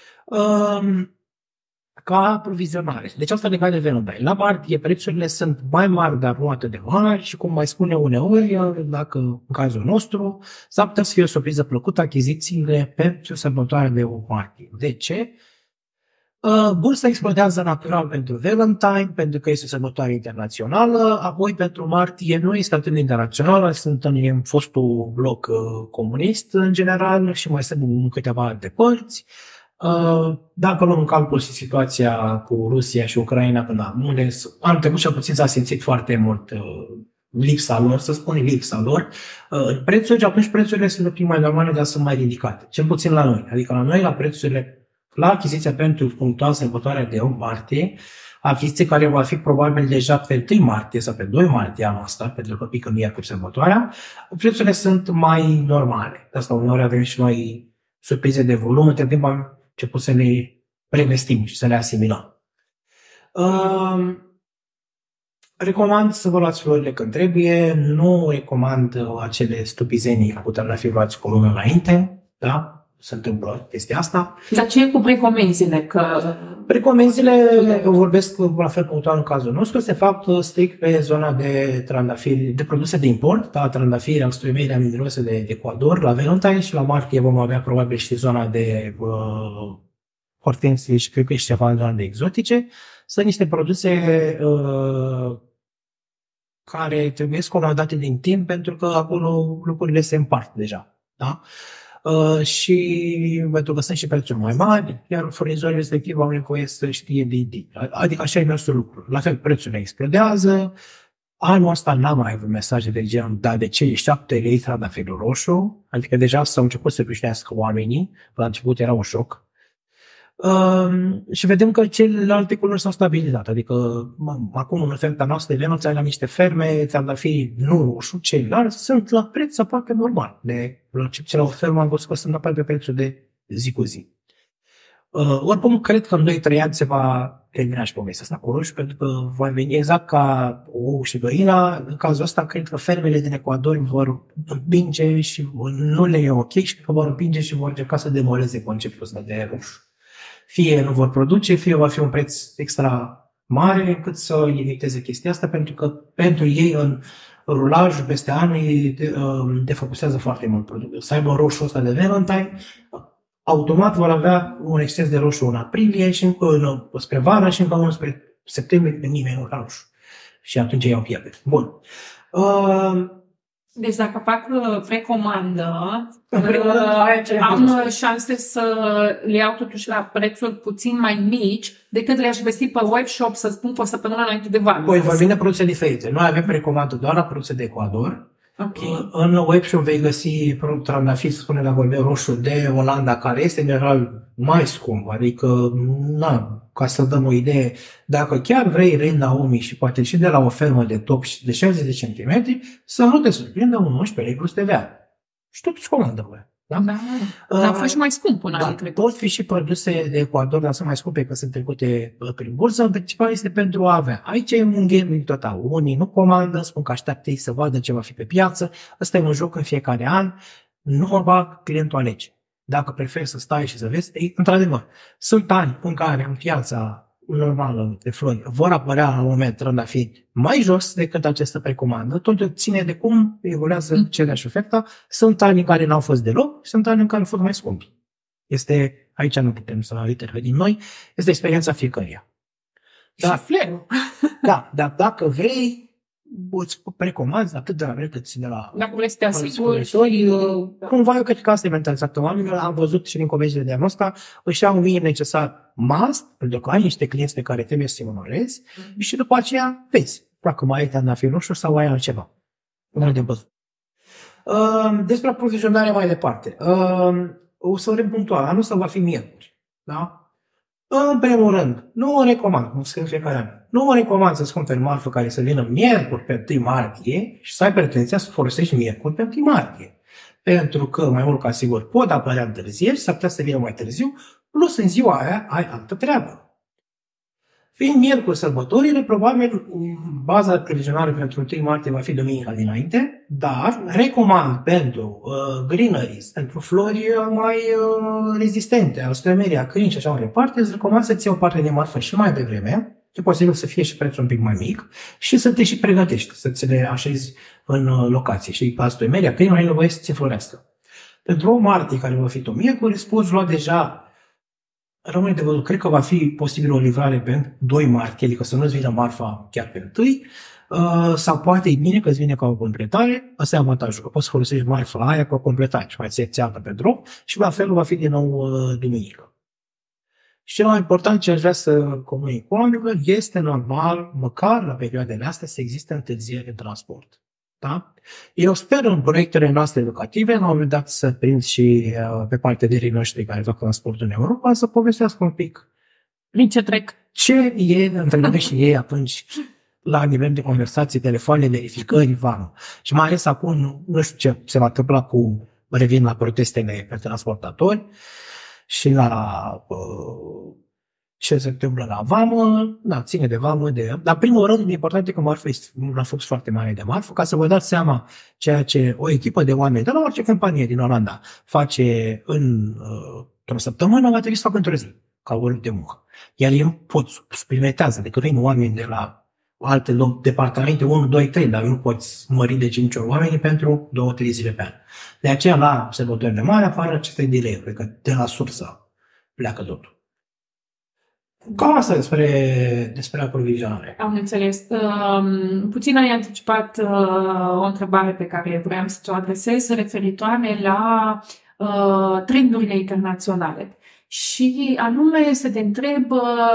Ca aprovizionare. Deci asta legat de Valentine. La martie prețurile sunt mai mari, dar nu atât de mari și cum mai spune uneori, dacă în cazul nostru, s-ar putea să fie o surpriză plăcută achizițiile pentru sărbătoarea de martie. De ce? Bursa explodează natural pentru Valentine, pentru că este o sărbătoare internațională, apoi pentru martie nu este atât de internațională, suntem în fostul bloc comunist în general și mai sunt în câteva alte părți. Dacă luăm în calcul și situația cu Rusia și Ucraina, când anul trecut cel puțin s-a simțit foarte mult lipsa lor, să spunem lipsa lor, prețuri, atunci prețurile sunt un pic mai normale, dar sunt mai ridicate, cel puțin la noi. Adică la noi, la prețurile, la achiziția pentru punctual sărbătoarea de martie, achiziție care va fi probabil deja pe 1 martie sau pe 2 martie anul ăsta, pentru că pică miercuri sărbătoarea, prețurile sunt mai normale. De asta uneori avem și noi surprize de volum, între timp am început să le prevestim și să le asimilăm. Recomand să vă luați florile când trebuie, nu recomand acele stupizenii cu trandafiri luați cu lună înainte, da? Se întâmplă chestia asta. Dar ce e cu precomenzile? Precomenzile, eu vorbesc la fel punctual în cazul nostru, se fac strict pe zona de trandafiri, de produse de import, da, trandafiri, alstroemeri, amindirose de Ecuador, la Valentine și la martie vom avea probabil și zona de hortensii și cred că și ceva în zona de exotice. Sunt niște produse care trebuie comandate din timp pentru că acolo lucrurile se împart deja. Da? Și pentru că sunt și prețuri mai mari, iar furnizorii respectiv au nevoie să știe din timp. Adică așa e nostru lucru. La fel, prețurile explodează. Anul ăsta n-am mai avut mesaje de genul, da, de ce e 7 lei trandafirul roșu? Adică deja s-au început să prișnească oamenii. La început era un șoc. Și vedem că celelalte culori s-au stabilizat. Adică acum în oferta noastră de Valentine la niște ferme, trandafiri nu roșu, ceilalți sunt la preț aproape normal. La excepție la o fermă am văzut că sunt aproape pe prețul de zi cu zi. Oricum, cred că în 2-3 ani se va termina și povestea asta cu roșu, pentru că va veni exact ca ou și găina. În cazul ăsta, cred că fermele din Ecuador vor împinge și nu le e ok și că vor împinge și vor încerca să demoleze conceptul ăsta de roșu. Fie nu vor produce, fie va fi un preț extra mare încât să limiteze chestia asta, pentru că pentru ei în rulaj peste ani defocusează foarte mult produsul. Să aibă roșu ăsta de Valentine, automat vor avea un exces de roșu în aprilie și încă spre vară și încă unul spre septembrie, pe nimeni nu vrea roșu. Și atunci ei au pierdere. Bun. Deci dacă fac precomandă, am șanse să le iau totuși la prețuri puțin mai mici decât le-aș găsi pe webshop, să spun, o săptămână înainte de vară. Păi vorbim de produse diferite. Noi avem precomandă doar la produse de Ecuador. Okay. În webshop vei găsi trandafir, spune la vorbire roșu de Olanda, care este în general mai scump. Adică, ca să dăm o idee, dacă chiar vrei Reina Naomi și poate și de la o fermă de top de 60 de centimetri, să nu te surprindă un 11 lei plus TVA. Și totuși comandă, bă. Da? Dar a fost și mai scump până anul. Pot fi și produse de Ecuador, dar sunt mai scumpe că sunt trecute prin bursă. Principal este pentru a avea. Aici e un game total. Unii nu comandă, spun că așteaptă ei să vadă ce va fi pe piață. Ăsta e un joc în fiecare an. Nu vorba, clientul alege. Dacă preferi să stai și să vezi, într-adevăr, sunt ani în care în piața normală de flori vor apărea la un moment trandafiri mai jos decât această precomandă. Totul ține de cum evoluează cererea și oferta. Sunt ani în care n-au fost deloc și sunt ani în care au fost mai scumpi. Aici nu putem să intervenim noi, este experiența fiecăruia. Și flerul. Da, dar dacă vrei, îți precomanzi atât de la mine cât și de la... Dacă vrei să te asiguri. Cumva eu cred că asta e mentalitatea oamenilor. Am văzut și din convențiile de anul ăsta, își iau un minim necesar must, pentru că ai niște clienți pe care trebuie să-i onorezi și după aceea vezi. Dacă mai ai trandafir roșu sau ai altceva. Nu de văzut. Despre aprovizionare mai departe. O să vrem punctual. Anul ăsta va fi miercuri. Da? În primul rând, nu o recomand, cum scriu fiecare an, nu o recomand să-ți cumperi marfă care să vină miercuri pe 1 martie și să ai pretenția să folosești miercuri pe 1 martie. Pentru că, mai mult ca sigur, pot apărea întârzieri, s-ar putea să vină mai târziu, plus în ziua aia ai altă treabă. Fiind miercuri sărbătorile, probabil baza previzională pentru 1 martie va fi duminica dinainte, dar recomand pentru greeneries, pentru flori mai rezistente, alstroemeria, câini și așa mai departe, îți recomand să-ți iei o parte de marfă și mai devreme, e posibil să fie și prețul un pic mai mic, și să te și pregătești, să ți le așezi în locație. Și alstroemeria, câini mai nevoie să ți florească. Pentru o martie, care va fi tu miercuri, îți poți lua deja. Rămâne de văzut, cred că va fi posibil o livrare pe 2 martie, adică să nu-ți vină marfa chiar pe 1, sau poate e bine că îți vine ca o completare, ăsta e avantajul, că poți folosești marfa aia ca o completare și mai ți altă pe drum și la fel va fi din nou duminică. Și cel mai important ce aș vrea să comunic cu oamenilor este normal, măcar la perioadele astea, să existe întârzieri de transport. Da? Eu sper în proiectele noastre educative, la un moment dat să prind și pe partenerii noștri care fac transportul în Europa, să povestească un pic prin ce trec. Ce e întâlnire și ei atunci la nivel de conversații, telefoane, verificări, vană. Și mai ales acum, nu știu ce se va întâmpla cu, revin la protestele pe transportatori și la ce se întâmplă la vamă, da, ține de vamă, dar primul rând, important e că marfa este un flux foarte mare de marfă, ca să vă dați seama ceea ce o echipă de oameni de la orice companie din Olanda face într-o săptămână, va trebui să facă într-o zi, ca ori de muncă. Iar ei pot suplimentează, decât vin oameni de la alte departamente, 1, 2, 3, dar nu poți mări de 5 ori oamenii pentru 2-3 zile pe an. De aceea, la sărbătorile mari apar aceste delay, cred că de la sursă pleacă totul. Cam asta despre aprovizionare. Am înțeles. Puțin ai anticipat o întrebare pe care vreau să o adresez referitoare la trendurile internaționale. Și anume să te întreb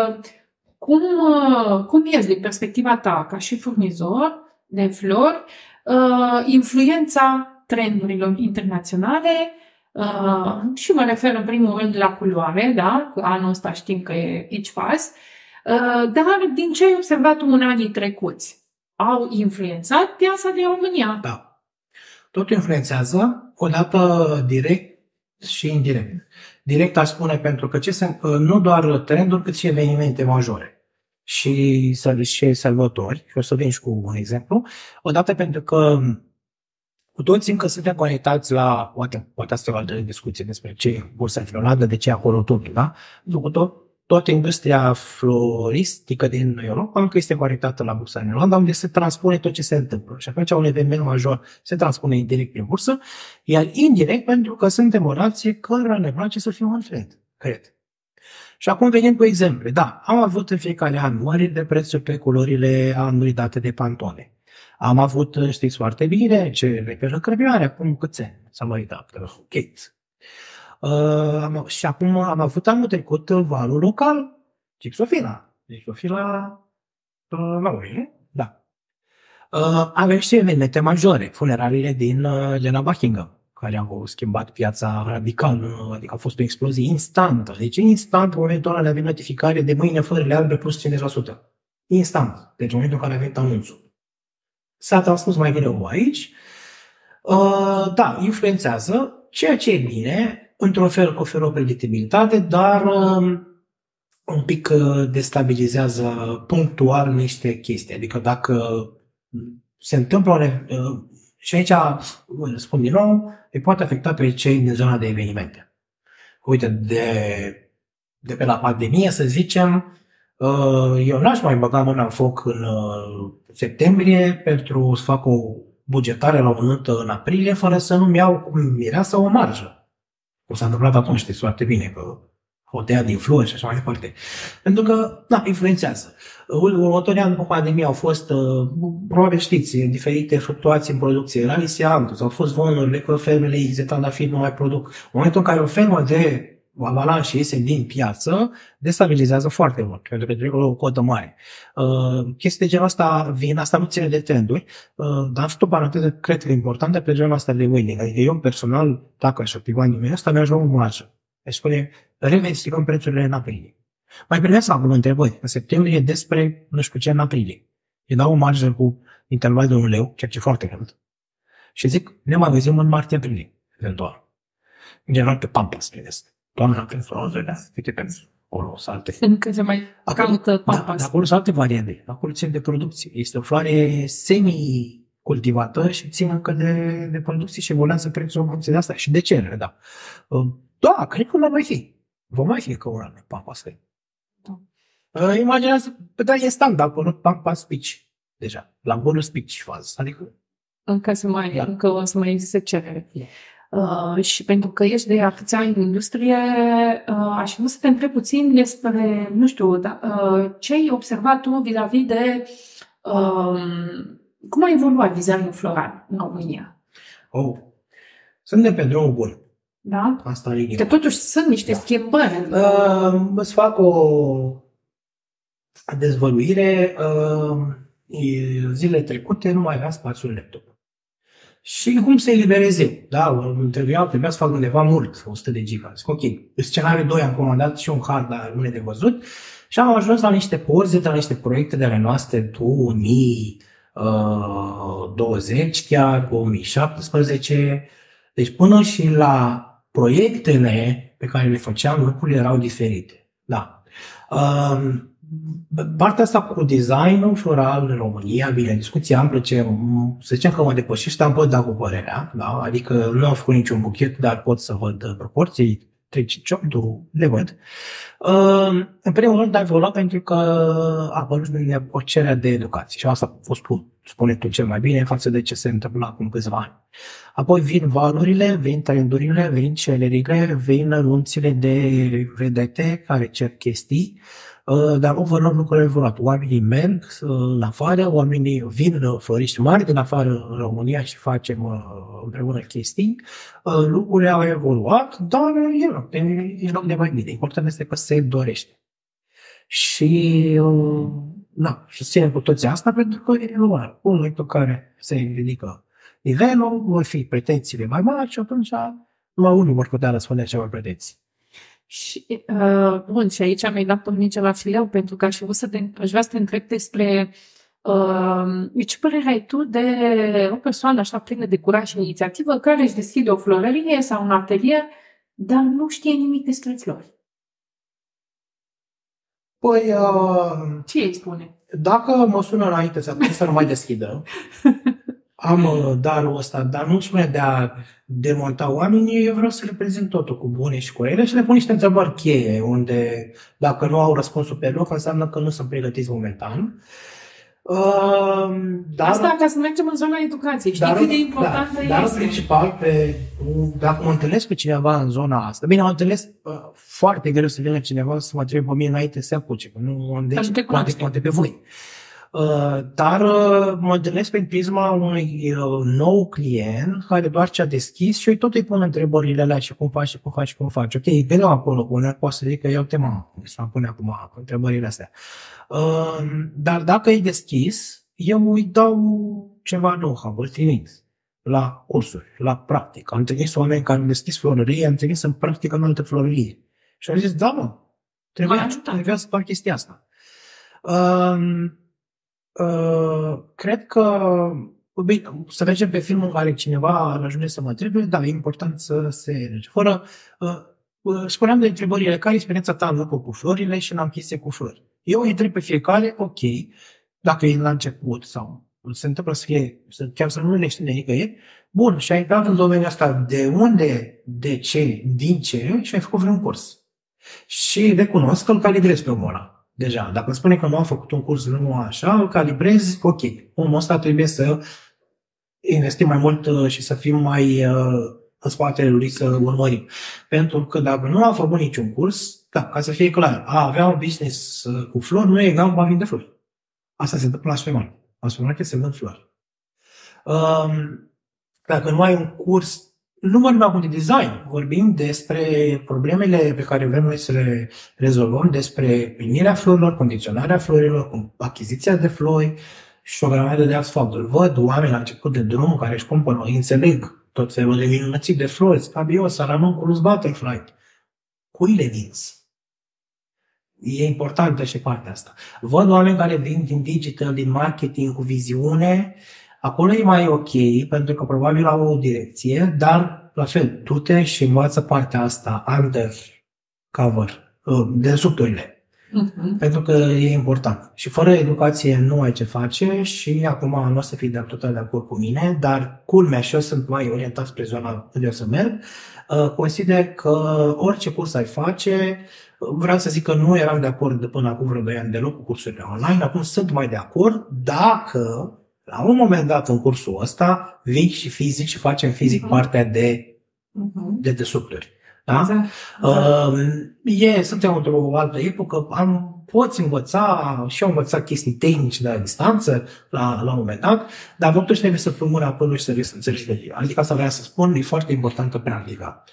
cum ești din perspectiva ta ca și furnizor de flori influența trendurilor internaționale. Și mă refer în primul rând la culoare, da? Anul ăsta știm că e ICFAS, dar din ce ai observat în anii trecuți, au influențat piața din România? Da. Totul influențează, odată direct și indirect. Direct aș spune pentru că nu doar trenduri, cât și evenimente majore. Și sărbători, și o să vin și cu un exemplu, odată pentru că cu toții încă suntem conectați la, poate asta e o altă discuție despre ce e bursa din Olanda, de ce e acolo totul, da? Toată industria floristică din Europa încă este conectată la bursa din Olanda, unde se transpune tot ce se întâmplă. Și atunci un eveniment major se transpune indirect prin bursă, iar indirect pentru că suntem o nație cărora ne place să fim un trend, cred. Și acum venim cu exemple. Da, am avut în fiecare an măriri de prețuri pe culorile anului date de Pantone. Am avut, știți foarte bine, ce reperă cremioare, acum câți ani s-a mai dat, Kate. Și acum am avut anul trecut valul local, Gipsofila Laurie, da. Avem și evenimente majore, funeraliile din Lena Buckingham, care au schimbat piața radical, adică a fost o explozie instantă. Deci instant, în momentul ăla avem notificare de mâine fărele albe plus 50%. Instant, deci în momentul în care a venit anunțul. S-a transpus mai greu aici. Da, influențează, ceea ce e bine, într-un fel oferă o predictibilitate, dar un pic destabilizează punctual niște chestii. Adică dacă se întâmplă, și aici spun din nou, îi poate afecta pe cei din zona de evenimente. Uite, de pe la pandemie, să zicem, eu n-aș mai băga mâna în foc în septembrie pentru să fac o bugetare la o nuntă în aprilie fără să nu-mi iau cu mireasa o marjă. Cum s-a întâmplat atunci, știți foarte bine că o tăia din flori și așa mai departe. Pentru că, da, influențează. Următorii ani după pandemie au fost, probabil știți, diferite fluctuații în producție. La Lisiantus, au fost vonurile că fermele de trandafiri nu mai produc. În momentul în care o fermă de avalanșe iese din piață, destabilizează foarte mult, pentru că trebuie o cotă mare. Chestii de genul ăsta vin, asta nu ține de trenduri, dar am făcut o paranteză, cred că e importantă pe genul ăsta de waiting. Adică eu personal, dacă aș activa nimeni ăsta, mi-aș lua o marjă. Deci spune, revesticăm prețurile în aprilie. Mai primesc acum întrebări. În septembrie despre nu știu ce în aprilie. Îi dau o marjă cu interval de 1 leu, ceea ce e foarte mult. Și zic, ne mai văzim în martie-aprilie, eventual. În general pe Pampas, credeți. Doamna pentru rozele, câte pentru acolo sunt alte. Încă se mai caută Pampas. Da, acolo sunt alte variante. Acolo țin de producție. Este o floare semi-cultivată și țin încă de producție și evoluează prețul în funcție de asta. Și de ce, da. Da, cred că va mai fi. Va mai fi că un an Pampas. Imaginează, da, e standard, a apărut Pampas Pitch deja. La bonus Pitch fază. Adică încă o să mai existe cerere. Și pentru că ești de atâția ani în industrie, aș vrea să te întreb puțin despre, nu știu, ce ai observat tu vis-a-vis de cum a evoluat designul floral în România? Sunt pe drumul bun. Da? Asta e. Că totuși sunt niște schimbări. Îți fac o dezvăluire. Zilele trecute nu mai avea spațiul laptop. Și cum să eliberez eu? Da, trebuia să fac undeva mult, 100 de giga. Zic, ok, scenariul 2 am comandat și un hard, dar nu e de văzut. Și am ajuns la niște poze, la niște proiecte de ale noastre 2020, chiar 2017. Deci până și la proiectele pe care le făceam, lucrurile erau diferite. Da. Partea asta cu designul floral în România, bine, discuția amplă, să zicem că mă depășește, am pot da cu părerea, da? Adică nu am făcut niciun buchet, dar pot să văd proporții, 3-5-8, le văd. În primul rând, a evoluat pentru că a apărut o cerere de educație și asta a fost, spune tu cel mai bine, față de ce se întâmplă acum câțiva ani. Apoi vin valurile, vin trendurile, vin cererile, vin anunțile de vedete care cer chestii. Dar overall lucrurile au evoluat. Oamenii merg la afară, oamenii vin floriști mari din afară în România și facem împreună chestii. Lucrurile au evoluat, dar e loc de mai bine. Important este că se dorește. Și susținem cu toții asta pentru că e normal. Un momentul în care se ridică nivelul, vor fi pretențiile mai mari și atunci numai unul vor putea răspunde acele pretenții. Și, bun, și aici mi-ai dat pornice la fileu, pentru că aș vrea să te întreb despre ce părere ai tu de o persoană așa plină de curaj și inițiativă care își deschide o florărie sau un atelier, dar nu știe nimic despre flori? Păi, ce îi spune? Dacă mă sună înainte să nu mai deschidă, am darul ăsta, dar nu spune de a demonta oamenii, eu vreau să le prezint totul cu bune și cu ele și le pun niște întrebări cheie, unde dacă nu au răspunsul pe loc, înseamnă că nu sunt pregătiți momentan. Asta ca să mergem în zona educației. Știi cât de importantă este? Dar în principal, dacă mă întâlnesc cu cineva în zona asta, bine, mă întâlnesc foarte greu să vină cineva să mă întrebe pe mine înainte să se apuce, că nu am poate pe voi. Dar mă întâlnesc pe prisma unui nou client care doar ce-a deschis și eu tot îi pun întrebările alea și cum faci. Ok, e greu acolo, poate să zic că iau tema, să pune acum întrebările astea. Dar dacă e deschis, eu îi dau ceva know-how, îl trimit la cursuri, la practică. Am întâlnit oameni care au deschis florărie, am întâlnit în practică în alte florărie. Și au zis, da, mă, trebuia să fac chestia asta. Cred că bine, să mergem pe film în care cineva ajunge să mă întrebe, da, e important să se... Spuneam de întrebările, care e experiența ta în lucru cu florile și n-am chestie cu flori. Eu îi întreb pe fiecare, ok, dacă e la început sau se întâmplă să fie, chiar să nu le știu de nicăieri, bun, și ai intrat în domeniul ăsta, de unde, de ce, din ce, și ai făcut vreun curs. Și recunosc că îl calibrez pe omul ăla. Deja, dacă îmi spune că nu am făcut un curs, nu așa, îl calibrez, ok, omul ăsta trebuie să investim mai mult și să fim mai în spatele lui să urmărim. Pentru că dacă nu am făcut niciun curs, Da, ca să fie clar. A avea un business cu flori nu e egal cu a vinde flori. Asta se întâmplă la supermarket. La supermarket se vând flori. Dacă nu ai un curs, nu vorbim acum de design, vorbim despre problemele pe care vrem noi să le rezolvăm, despre primirea florilor, condiționarea florilor, achiziția de flori și o grămadă de alți factori. Văd oameni la început de drum care își cumpără, înțeleg tot felul de minunății de flori, scabios, ranunculus, butterfly. Cui le vinzi? E importantă și partea asta. Văd oameni care vin din digital, din marketing, cu viziune. Acolo e mai ok, pentru că probabil au o direcție, dar, la fel, du-te și învață partea asta, undercover, dedesubturile. Pentru că e important. Și fără educație nu ai ce face și acum nu o să fii total de acord cu mine, dar culmea, și eu sunt mai orientat spre zona unde o să merg, consider că orice curs ai face, vreau să zic că nu eram de acord de până acum vreo 2 ani deloc cu cursurile online, acum sunt mai de acord dacă la un moment dat în cursul ăsta vii și fizic și facem fizic partea de dedesubturi. Da? Suntem într-o altă epocă, poți învăța și eu învățat chestii tehnice de la distanță la un moment dat, dar totuși trebuie să pui mâna până și să înțelegi. Adică asta vreau să spun, e foarte importantă practica.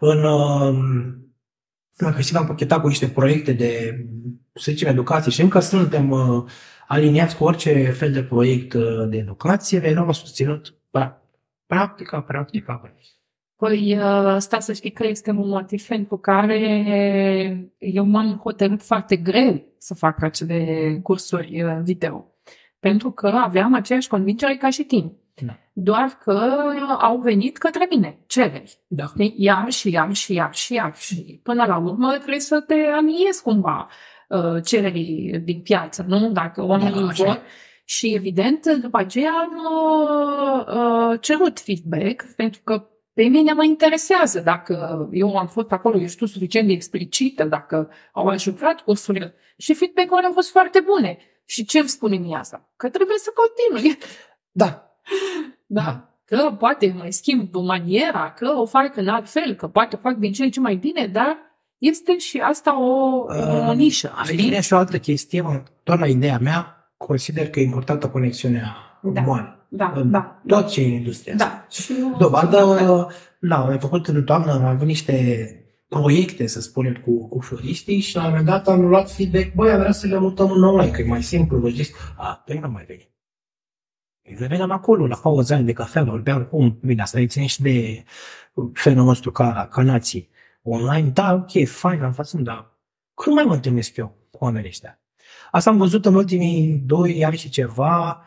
La câștig am pachetat cu niște proiecte de, să zicem, educație și încă suntem aliniați cu orice fel de proiect de educație, vedeam susținut practica. Păi, asta să știi că este un motiv pentru care eu m-am hotărât foarte greu să fac acele cursuri video. Pentru că aveam aceeași convingere ca și tine. Da. Doar că au venit către mine cereri. Da. Iar. Și până la urmă trebuie să te aliniezi cumva cererii din piață, nu? Dacă oamenii vor. Și evident, după aceea am cerut feedback, pentru că pe mine mă interesează dacă eu am fost acolo, eu știu, suficient de explicită, dacă au ajutat cursurile. Și feedback-urile au fost foarte bune. Și ce îmi spune mie asta? Că trebuie să continui. Da. Că poate mai schimb maniera, că o fac în alt fel, că poate o fac din ce în ce mai bine, dar este și asta o nișă. Vine și o altă chestie, doar la ideea mea, consider că e importantă conexiunea umană. Da. Tot ce e în industria asta. Da. Dovadă, am făcut în toamnă, am avut niște proiecte, să spunem, cu floriștii și la un moment dat am luat feedback, vrea să le mutăm în online, că e mai simplu, vă zic, pe nu mai veni. Veneam acolo, la pauza de cafea, vorbeam cum, bine, asta îi ține și de felul nostru ca nații. Online, da, ok, fain, am făcut, dar când mai mă întâlnesc eu cu oamenii ăștia? Asta am văzut în ultimii 2 ani și ceva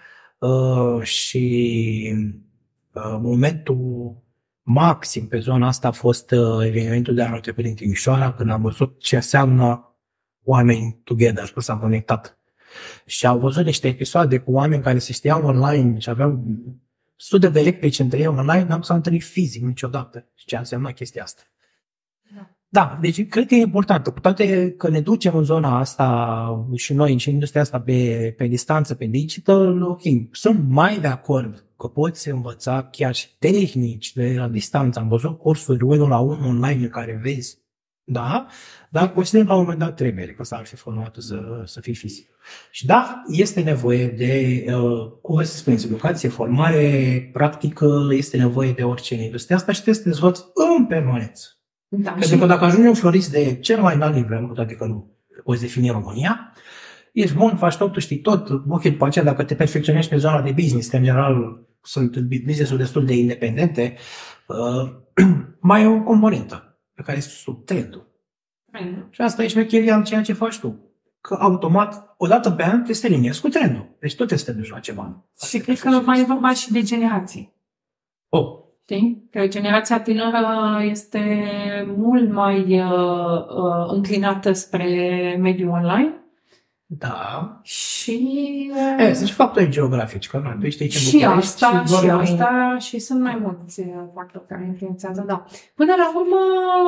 și momentul maxim pe zona asta a fost evenimentul de anul trecut din Timișoara, când am văzut ce înseamnă oameni together, că s-am conectat. Și am văzut niște episoade cu oameni care se știau online și aveau sute de electrici între ei online, n-am s-a întâlnit fizic niciodată. Și ce înseamnă chestia asta. Da, deci cred că e important. Cu toate că ne ducem în zona asta și noi, în industria asta pe distanță, pe digital, ok, sunt mai de acord că poți învăța chiar și tehnici de la distanță. Am văzut cursuri 1 la 1 online în care vezi, da, dar consider la un moment dat trebuie că s-ar fi format să fii fizic. Și da, este nevoie de, cum să spuneți, educație, formare, practică, este nevoie de orice în industria asta și trebuie să te dezvolți în permanență. Da, pentru că dacă ajungi un florist de cel mai înalt nivel, adică nu poți defini România, ești bun, faci tot, tu știi tot, ok, după aceea dacă te perfecționești pe zona de business, că în general sunt business-uri destul de independente, mai e o componentă pe care este sub trendul. Și asta e șmecheria în ceea ce faci tu. Că automat, odată pe an, trebuie să te liniezi cu trendul. Deci tu trebuie să te duci la ceva. Și cred că mai e vorba și de generații. Știi? Că generația tânără este mult mai înclinată spre mediul online. Da. Și... sunt și factori geografici, că nu știi ce și asta, și sunt mai mulți factori care influențează, da. Până la urmă,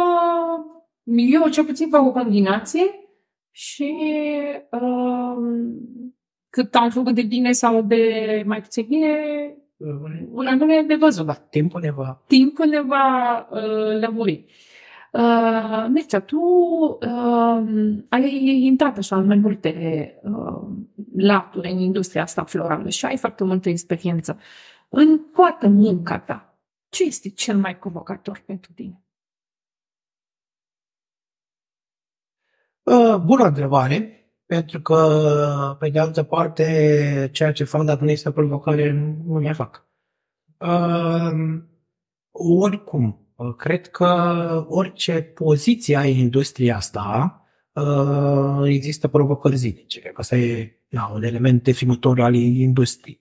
eu cel puțin fac o combinație și cât am făcut de bine sau de mai puțin bine, una nu e de văzut. Timpul ne va lămuri. Mircea, tu ai intrat așa în mai multe laturi în industria asta florală și ai foarte multă experiență. În toată munca ta, ce este cel mai provocator pentru tine? Bună întrebare, pentru că, pe de altă parte, ceea ce fac dacă nu este provocare, nu mai fac. Oricum, cred că orice poziție ai în industria asta, există provocări zilnice. Cred că asta e un element definitoriu al industriei.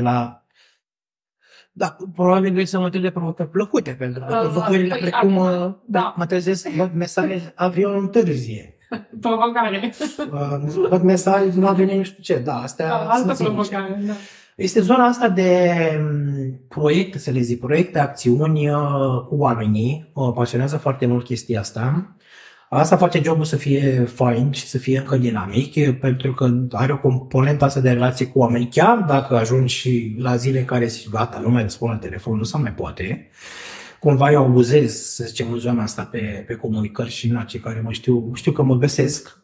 Probabil vrei să mă întâlni de provocări plăcute, pentru că provocările precum mă trezesc, văd mesaje, avion întârzie. Provocare. Văd mesaje, nu a venit nu știu ce. Da, astea altă sunt provocare, da. Este zona asta de proiecte, să le zic, proiecte, acțiuni cu oamenii. Mă pasionează foarte mult chestia asta. Asta face jobul să fie fain și să fie încă dinamic, pentru că are o componentă asta de relație cu oameni. Chiar dacă ajungi și la zile în care zici, gata, nu mai răspund la telefon, nu se mai poate. Cumva eu abuzez, să zicem, în zona asta pe comunicări și în cei care știu că mă găsesc.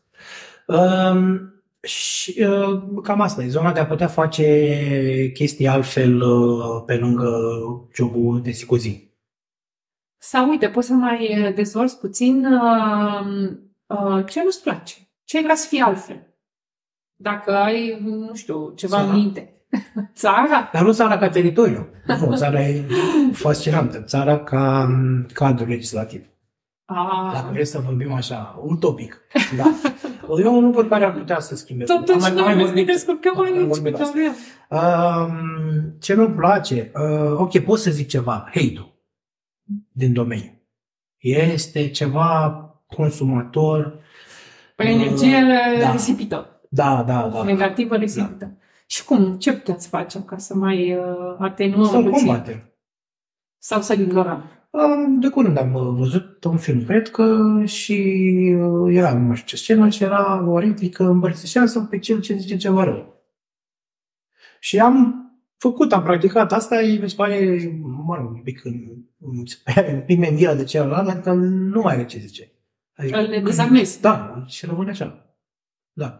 Și cam asta e zona de a putea face chestii altfel pe lângă jobul de zi cu zi. Sau uite, poți să mai dezvolți puțin ce nu-ți place, ce vrea să fie altfel. Dacă ai, nu știu, ceva în minte. Țara? Dar nu țara ca teritoriu. Nu, țara e fascinantă. Țara ca cadru legislativ. Dacă vrei să vorbim așa, utopic. Da. E un lucru care ar putea să schimbe. Totuși nu descurcăm aici. Ce nu-mi place? Ok, pot să zic ceva. Hate-ul din domeniu. Este ceva consumator. Energie risipită. Da. Negativă risipită. Da. Și cum? Ce puteți face ca să mai atenuăm puțin? Să combatem. Sau să-l ignorăm? De curând am văzut un film, cred că, și era, nu știu ce scenă, și era o replică îmbărțișeasă pe cel ce zice ceva rău. Și am practicat asta, mi se pare, un pic mendirea de celălalt, adică nu mai are ce zice. Adică, le dezarmezi. Da, și rămâne așa. Da.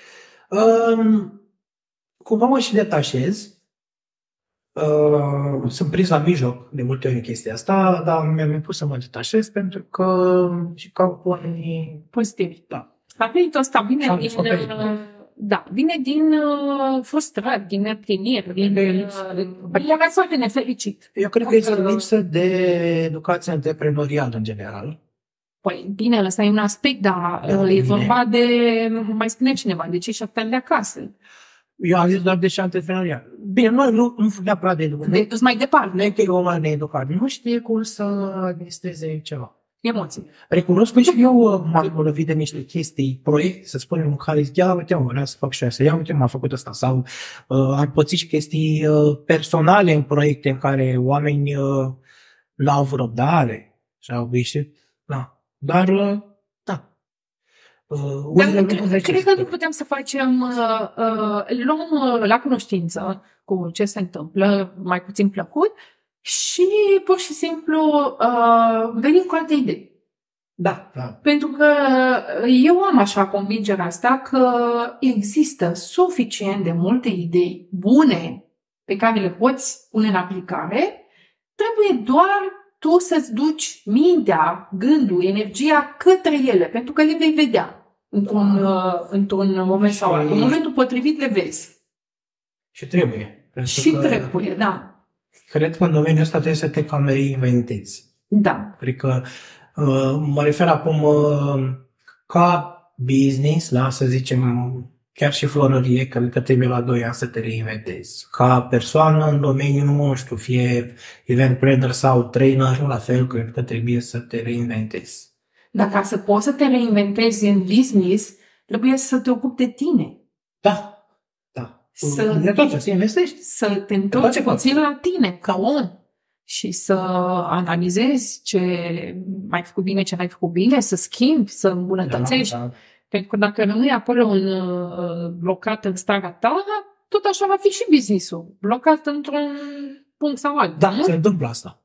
Cumva mă și detașez. Sunt prins la mijloc de multe ori în chestia asta, dar mi-am pus să mă detașez pentru că și ca oamenii pozitivi. Da. Spiritul ăsta vine din frustrări, din nepliniri, din foarte nefericit. Eu cred că este lipsă de educație antreprenorială în general. Păi, bine, ăsta e un aspect, dar e vorba de, mai spune cineva, de cei 7 ani de acasă. Eu am zis doar de și antreprenorial. Bine, noi nu neapărat de educat. De dus mai departe. Nu e că e om needucat. Nu știe cum să administreze ceva. Emoții. Recunosc că și eu m-am lovit de niște chestii, proiecte, să spunem, în care zic, ia uite, vreau să fac și asta, ia uite, m-am făcut asta. Sau am pățit și chestii personale în proiecte în care oameni n-au vreo răbdare. Și-au greșit. Da. Dar, da. Cred că nu putem să facem, luăm la cunoștință cu ce se întâmplă, mai puțin plăcut, și pur și simplu venim cu alte idei. Da. Pentru că eu am așa convingerea asta că există suficient de multe idei bune pe care le poți pune în aplicare, trebuie doar tu să-ți duci mintea, gândul, energia către ele, pentru că le vei vedea într-un moment sau altul. În momentul potrivit le vezi. Și trebuie. Trebuie, da. Cred că în domeniul ăsta trebuie să te cam reinventezi. Da. Adică mă refer acum ca business, la să zicem, chiar și florărie, cred că trebuie la 2 ani să te reinventezi. Ca persoană în domeniul, nu știu, fie event planner sau trainer, la fel, cred că trebuie să te reinventezi. Dar ca să poți să te reinventezi în business, trebuie să te ocupi de tine. Da. Să investești. Să te întorci puțin la tine, ca om. Și să analizezi ce ai făcut bine, ce n-ai făcut bine, să schimbi, să îmbunătățești. Da. Pentru că dacă rămâi acolo blocat în starea ta, tot așa va fi și business-ul. Blocat într-un punct sau altul. Da, se întâmplă asta.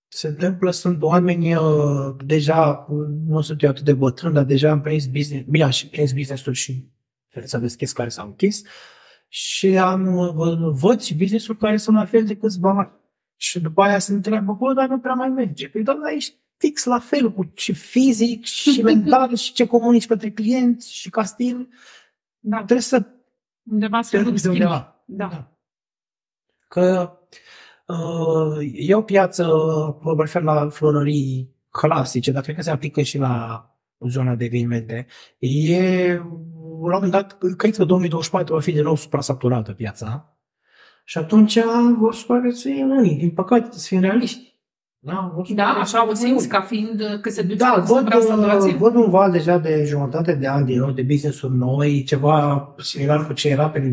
Se întâmplă, sunt oameni deja, nu sunt eu atât de bătrân, dar deja am prins business, bine, și prins business-uri și s-a deschis care s-au închis și văd și business-uri care sunt la fel de câțiva ani. Și după aia se întreabă, bă, dar nu prea mai merge. Păi, dar ești fix la fel, cu și fizic, și mental, și ce comunici către clienți, și ca stil. Da. Trebuie să undeva să nu schimbi. Da. Că e o piață, mă refer la florării clasice, dar cred că se aplică și la zona de evenimente. La un moment dat, cred că 2024 va fi de nou suprasaturată piața. Și atunci vor supraviețui unii, din păcate, să fim realiști. Da, așa o simți ca fiind că se duce văd un val deja de jumătate de ani din nou de business-uri noi, ceva similar cu ce era pe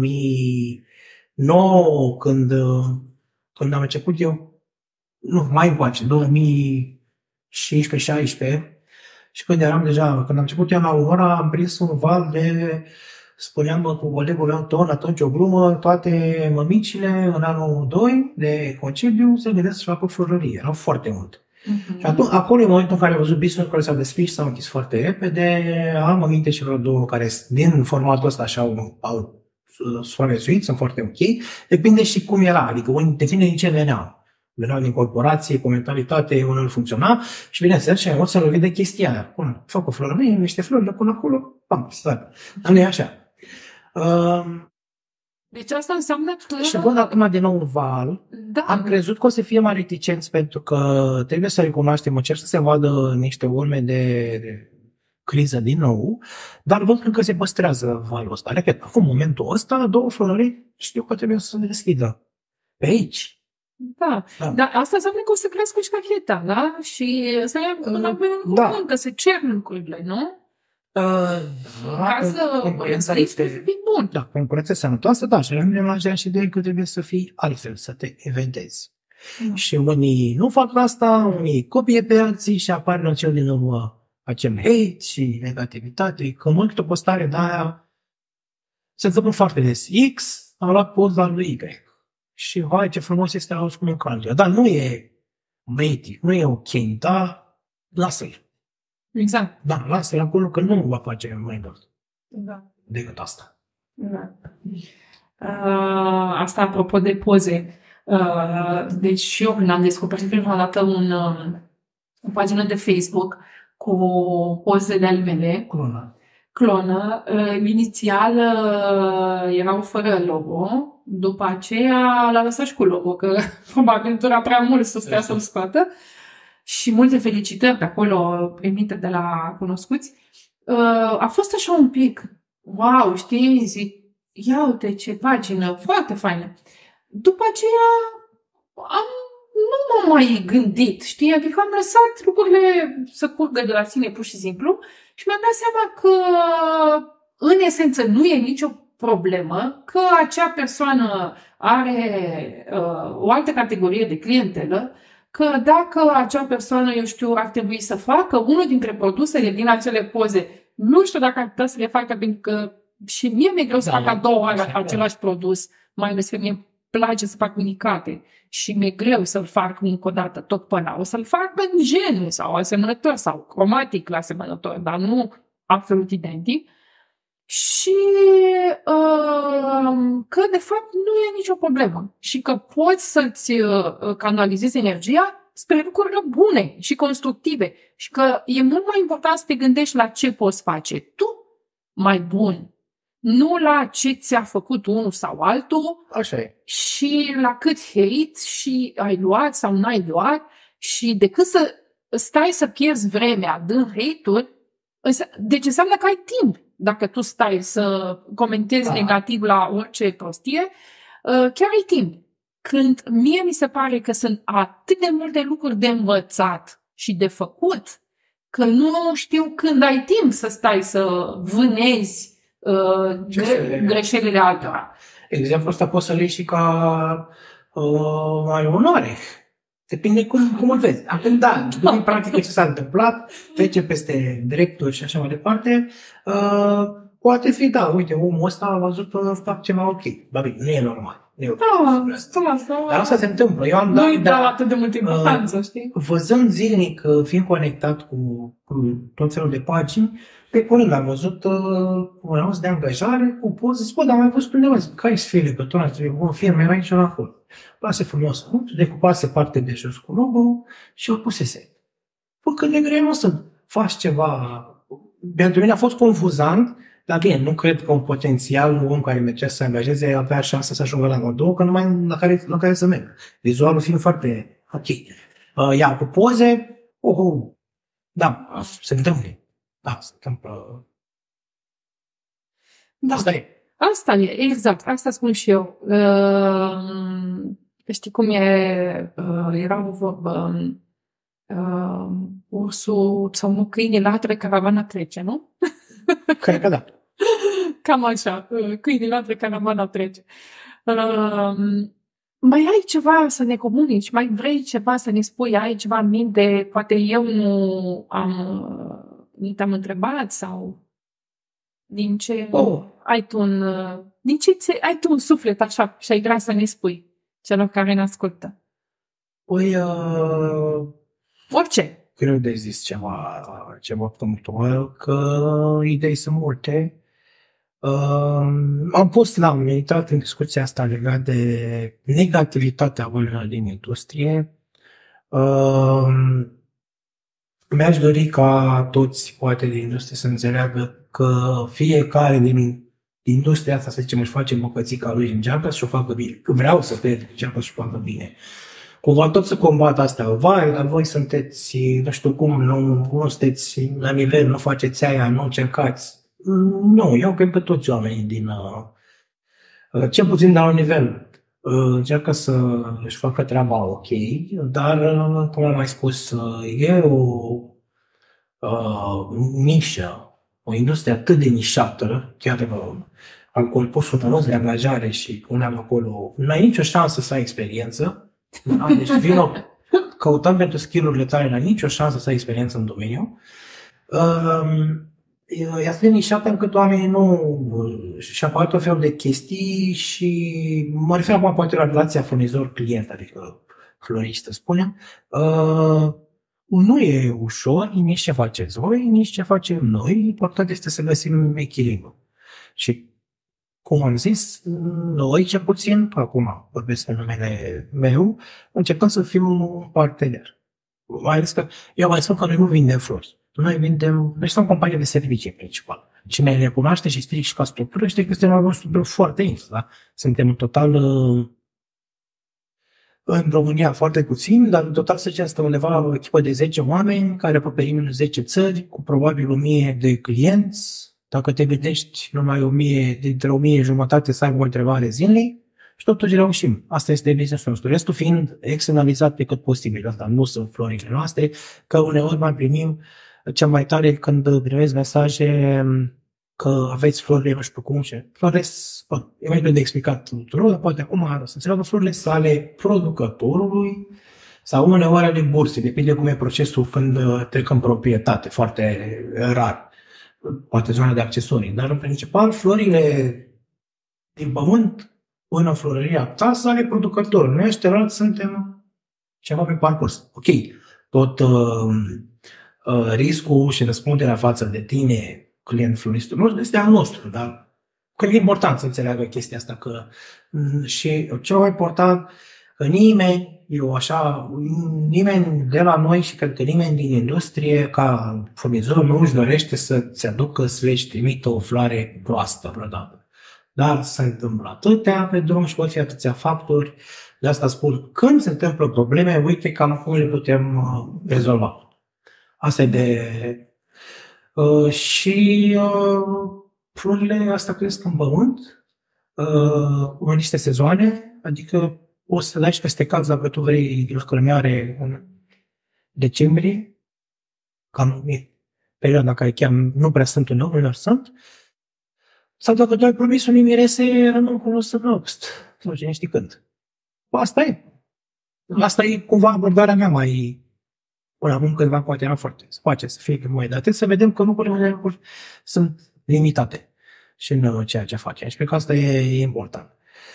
2009, când am început eu, nu, mai încoace, 2015-16, și când am început eu la Umora, am prins un val de, spuneam cu colegul meu Ton, atunci o glumă, toate mămicile în anul 2 de concediu se gândesc să facă florărie. Erau foarte mult. Și atunci, acolo, în momentul în care am văzut business-uri care s-au deschis, s-au închis foarte repede, am aminte și vreo două care din formatul ăsta așa au supraviețuit, sunt foarte ok. Depinde și cum era, adică depinde din ce veneau. Veneau din corporație, cu mentalitate, unul funcționa și bineînțeles și am să lovit de chestia aia. Bun, fac o florărie, niște flori, le pun acolo, bam, stai. Nu e așa. Deci asta înseamnă că... Și văd acum din nou un val. Da. Am crezut că o să fie mai reticenți pentru că trebuie să recunoaștem, încerc să se vadă niște urme de criză din nou, dar văd că încă se păstrează valul ăsta. Repet, acum, momentul ăsta, două florării știu că trebuie să se deschidă. Pe aici. Da, dar asta înseamnă că o să crească ștacheta, da? Și să ia în că se cer lucrurile, nu? Ca să fii bun. Da, concurența sănătoasă, da, și ajungem la aceeași idee că trebuie să fii altfel, să te inventezi. Și unii nu fac asta, unii copie pe alții și apare în cel din urmă acel hate și negativitate, că mult o postare de aia se întâmplă foarte des. X a luat poza lui Y. Și hai, ce frumos este la cum e calde. Dar nu e native, nu e ok, dar lasă-l. Exact. Da, lasă-l acolo că nu va face mai mult decât asta. Da. Asta apropo de poze. Deci și eu când am descoperit prima dată o pagină de Facebook cu pozele ale mele, clonă, inițial erau fără logo, după aceea l-a lăsat și cu logo, că probabil dura prea mult să stea să-l scoată. Și multe felicitări pe acolo primite de la cunoscuți. A fost așa un pic, wow, știi, zic, ia uite ce pagină, foarte faină. După aceea nu m-am mai gândit, știi, adică am lăsat lucrurile să curgă de la sine pur și simplu și mi-am dat seama că în esență nu e nicio problemă, că acea persoană are o altă categorie de clientelă, că dacă acea persoană, eu știu, ar trebui să facă unul dintre produsele din acele poze, nu știu dacă ar putea să le facă, pentru că și mie mi-e greu să fac a doua oară același produs, mai ales că mie place să fac unicate și mi-e greu să-l fac încă o dată tot pe ăla. O să-l fac pe genul sau asemănător sau cromatic la asemănător, dar nu absolut identic. Și că de fapt nu e nicio problemă și că poți să-ți canalizezi energia spre lucrurile bune și constructive și că e mult mai important să te gândești la ce poți face tu mai bun, nu la ce ți-a făcut unul sau altul. Așa e. Și la cât hate și ai luat sau n-ai luat și decât să stai să pierzi vremea dând hate-uri, deci înseamnă că ai timp. Dacă tu stai să comentezi negativ la orice prostie, chiar ai timp. Când mie mi se pare că sunt atât de multe lucruri de învățat și de făcut, că nu știu când ai timp să stai să vânezi greșelile altora. Exemplul ăsta poți să-l iei și ca mai onoare. Depinde cum îl vezi. Acum, da, în practică ce s-a întâmplat, trece peste drepturi și așa mai departe, poate fi, da, uite, omul ăsta a văzut că fac ceva ok. Dar bine, nu e normal. Dar asta se întâmplă. Eu am nu-i dau atât de multă importanță, știi? Văzând zilnic, fiind conectat cu tot felul de pagini, pe curând am văzut un anunț de angajare cu poze, zic, dar am mai văzut undeva, zic, care-i sfile, că tot trebuie o firmă, era aici la acolo. Plase frumos, decupase parte de jos cu logo și o pusese. Păi cât de greu nu să faci ceva. Pentru mine a fost confuzant, dar bine, nu cred că un potențial om care mergea să se angajeze avea șansa să ajungă la modul, că numai la care să merg. Vizualul fiind foarte ok. Iar cu poze, da, se întâmplă. Da, se întâmplă. Da. Asta e. Asta e, exact. Asta spun și eu. Știi cum e? Era o vorbă. Ursul sau nu, câinii latră, caravana trece, nu? Cred că da. Cam așa. Câinii latră, caravana trece. Mai ai ceva să ne comunici? Mai vrei ceva să ne spui? Ai ceva în minte? Poate eu nu te-am întrebat sau din ce ai tu ai tu un suflet așa și ai vrea să ne spui celor care ne ascultă? Păi, orice. Greu de zis ceva punctual, că idei sunt multe. Am meditat în discuția asta legat de negativitatea oamenilor din industrie. Mi-aș dori ca toți, poate, din industrie să înțeleagă că fiecare din industria asta, să zicem, își face bucățica lui, încearcă să o facă bine. Că vreau să cred că încearcă să o facă bine. Cumva tot să combată astea. Vai, dar voi sunteți, nu știu cum, nu sunteți la nivel, nu faceți aia, nu încercați. Nu, eu cred că toți oamenii din, cel puțin la un nivel, încearcă să își facă treaba ok, dar, cum am mai spus, e o nișă, o industrie atât de nișată, chiar acolo pus un anunț de angajare și puneam acolo, nu ai nicio șansă să ai experiență, deci vină, căutăm pentru skill-urile tale, n-ai nicio șansă să ai experiență în domeniu. E atât de nișată încât oamenii nu și apar tot felul de chestii și mă refer acum poate la relația furnizor-client, adică floristă, spunem. Nu e ușor nici ce faceți voi, nici ce facem noi. Important este să găsim echilibru. Și cum am zis, noi, cel puțin, acum vorbesc în numele meu, încercăm să fim un partener. Mai ales că eu mai spun că noi nu vindem flori. Noi suntem o companie de servicii principal. Cine ne cunoaște și strict și ca structură, știe că suntem o structură foarte intensă. Da? Suntem în total în România foarte puțin, dar în total să zicem, suntem undeva o echipă de 10 oameni care acoperim în 10 țări, cu probabil 1000 de clienți. Dacă te gândești, numai 1000, dintre 1000 jumătate să aibă o întrebare zilnic și totuși reușim. Asta este business-ul nostru. Restul fiind externalizat pe cât posibil. Asta nu sunt florile noastre, că uneori mai primim cel mai tare când primesc mesaje că aveți florile, nu știu cum și florile, e mai greu de explicat tuturor, dar poate acum să înțeleagă florile sale producătorului sau uneori ale bursei, depinde cum e procesul când trec în proprietate, foarte rar. Poate zona de accesorii, dar în principal florile din pământ până în florăria ta sunt ale producătorului. Noi ăștia suntem ceva pe parcurs. Ok, tot riscul și răspunderea față de tine, client floristul nostru, este al nostru, dar cred că e important să înțeleagă chestia asta, că și cel mai important, că nimeni de la noi și cred că nimeni din industrie ca furnizor nu își dorește să-ți aducă să-ți trimită o floare proastă vreodată. Dar se întâmplă atâtea pe drum și pot fi atâția factori. De asta spun, când se întâmplă probleme, uite cam cum le putem rezolva. Asta e de... florile astea cresc în pământ, în niște sezoane, adică o să lași peste caz dacă tu vrei scrămioare în decembrie, cam perioada care chiar nu prea sunt în unor sunt, sau dacă tu ai promis unii mirese, rămân cu un săptământ, sau cine știi când. Asta e. Asta e cumva abordarea mea mai... Până acum câteva poate era foarte space să fie mai date, să vedem că lucrurile sunt limitate și în ceea ce facem. Și cred că asta e important.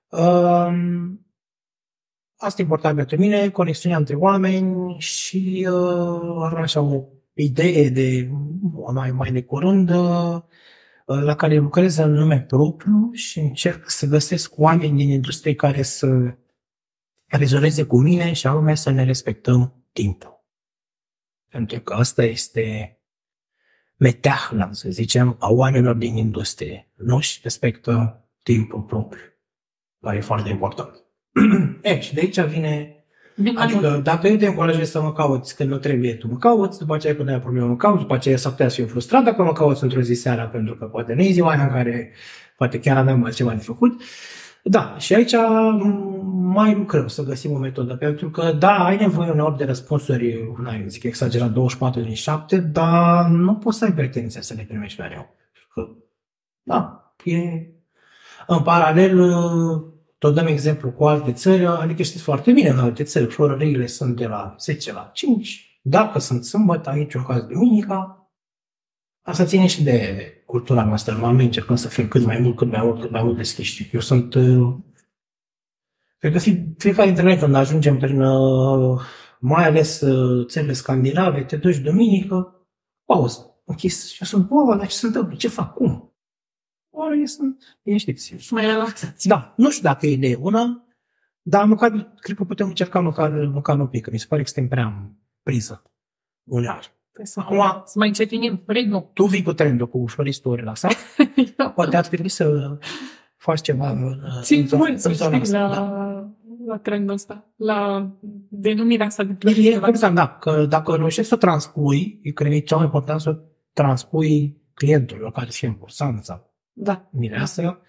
Asta e important pentru mine, conexiunea între oameni și am așa o idee de mai de curând la care lucrez în nume propriu și încerc să găsesc oameni din industrie care să rezoneze cu mine și anume să ne respectăm timpul. Pentru că asta este meteahla, să zicem, a oamenilor din industrie. Nu-și respectă timpul propriu. Dar e foarte important. Și de aici vine... Adică dacă eu te încurajez să mă cauți când nu trebuie, tu mă cauți, după aceea când ai probleme mă cauți, după aceea s-ar putea să fiu frustrat dacă mă cauți într-o zi seara, pentru că poate nu e ziua aia în care poate chiar aveam altceva de făcut. Da, și aici mai lucrăm să găsim o metodă, pentru că da, ai nevoie uneori de răspunsuri, zic exagerat, 24 din 7, dar nu poți să ai pretenția să le primești mereu. Da, e... În paralel, tot dăm exemplu cu alte țări, adică știți foarte bine, în alte țări, florăriile sunt de la 10 la 5, dacă sunt sâmbătă, aici în caz duminica. Asta ține și de cultura noastră. Noi încercăm să fim cât mai mult deschiși. Eu sunt... Cred că fiecare dintre noi când ajungem prin, mai ales țările scandinave, te duci duminică, pauză, închis. Și eu sunt, dar ce se întâmplă? Ce fac? Cum? Oamenii sunt liniștiți. Mai relaxați. Da, nu știu dacă e idee bună, dar măcar, cred că putem încerca măcar un pic, că mi se pare extrem prea priză. Uneori. Să mai încetinim ritmul. Tu vii cu trendul cu floristul relaxat. Poate ar trebui să faci ceva în zona asta. La trendul ăsta, la denumirea asta de relaxat. Da, că dacă reușești să transpui, cred că e cea mai important să transpui clientului, care fie important sau mireasă.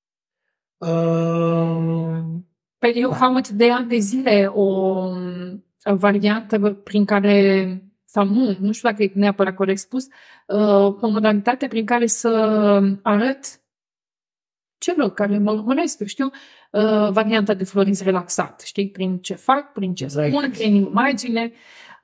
Păi eu am de ani de zile o variantă prin care, sau nu știu dacă e neapărat corect spus, o modalitate prin care să arăt celor care mă urmăresc, știu, varianta de florist relaxat, știi, prin ce fac, prin ce spun, prin imagine.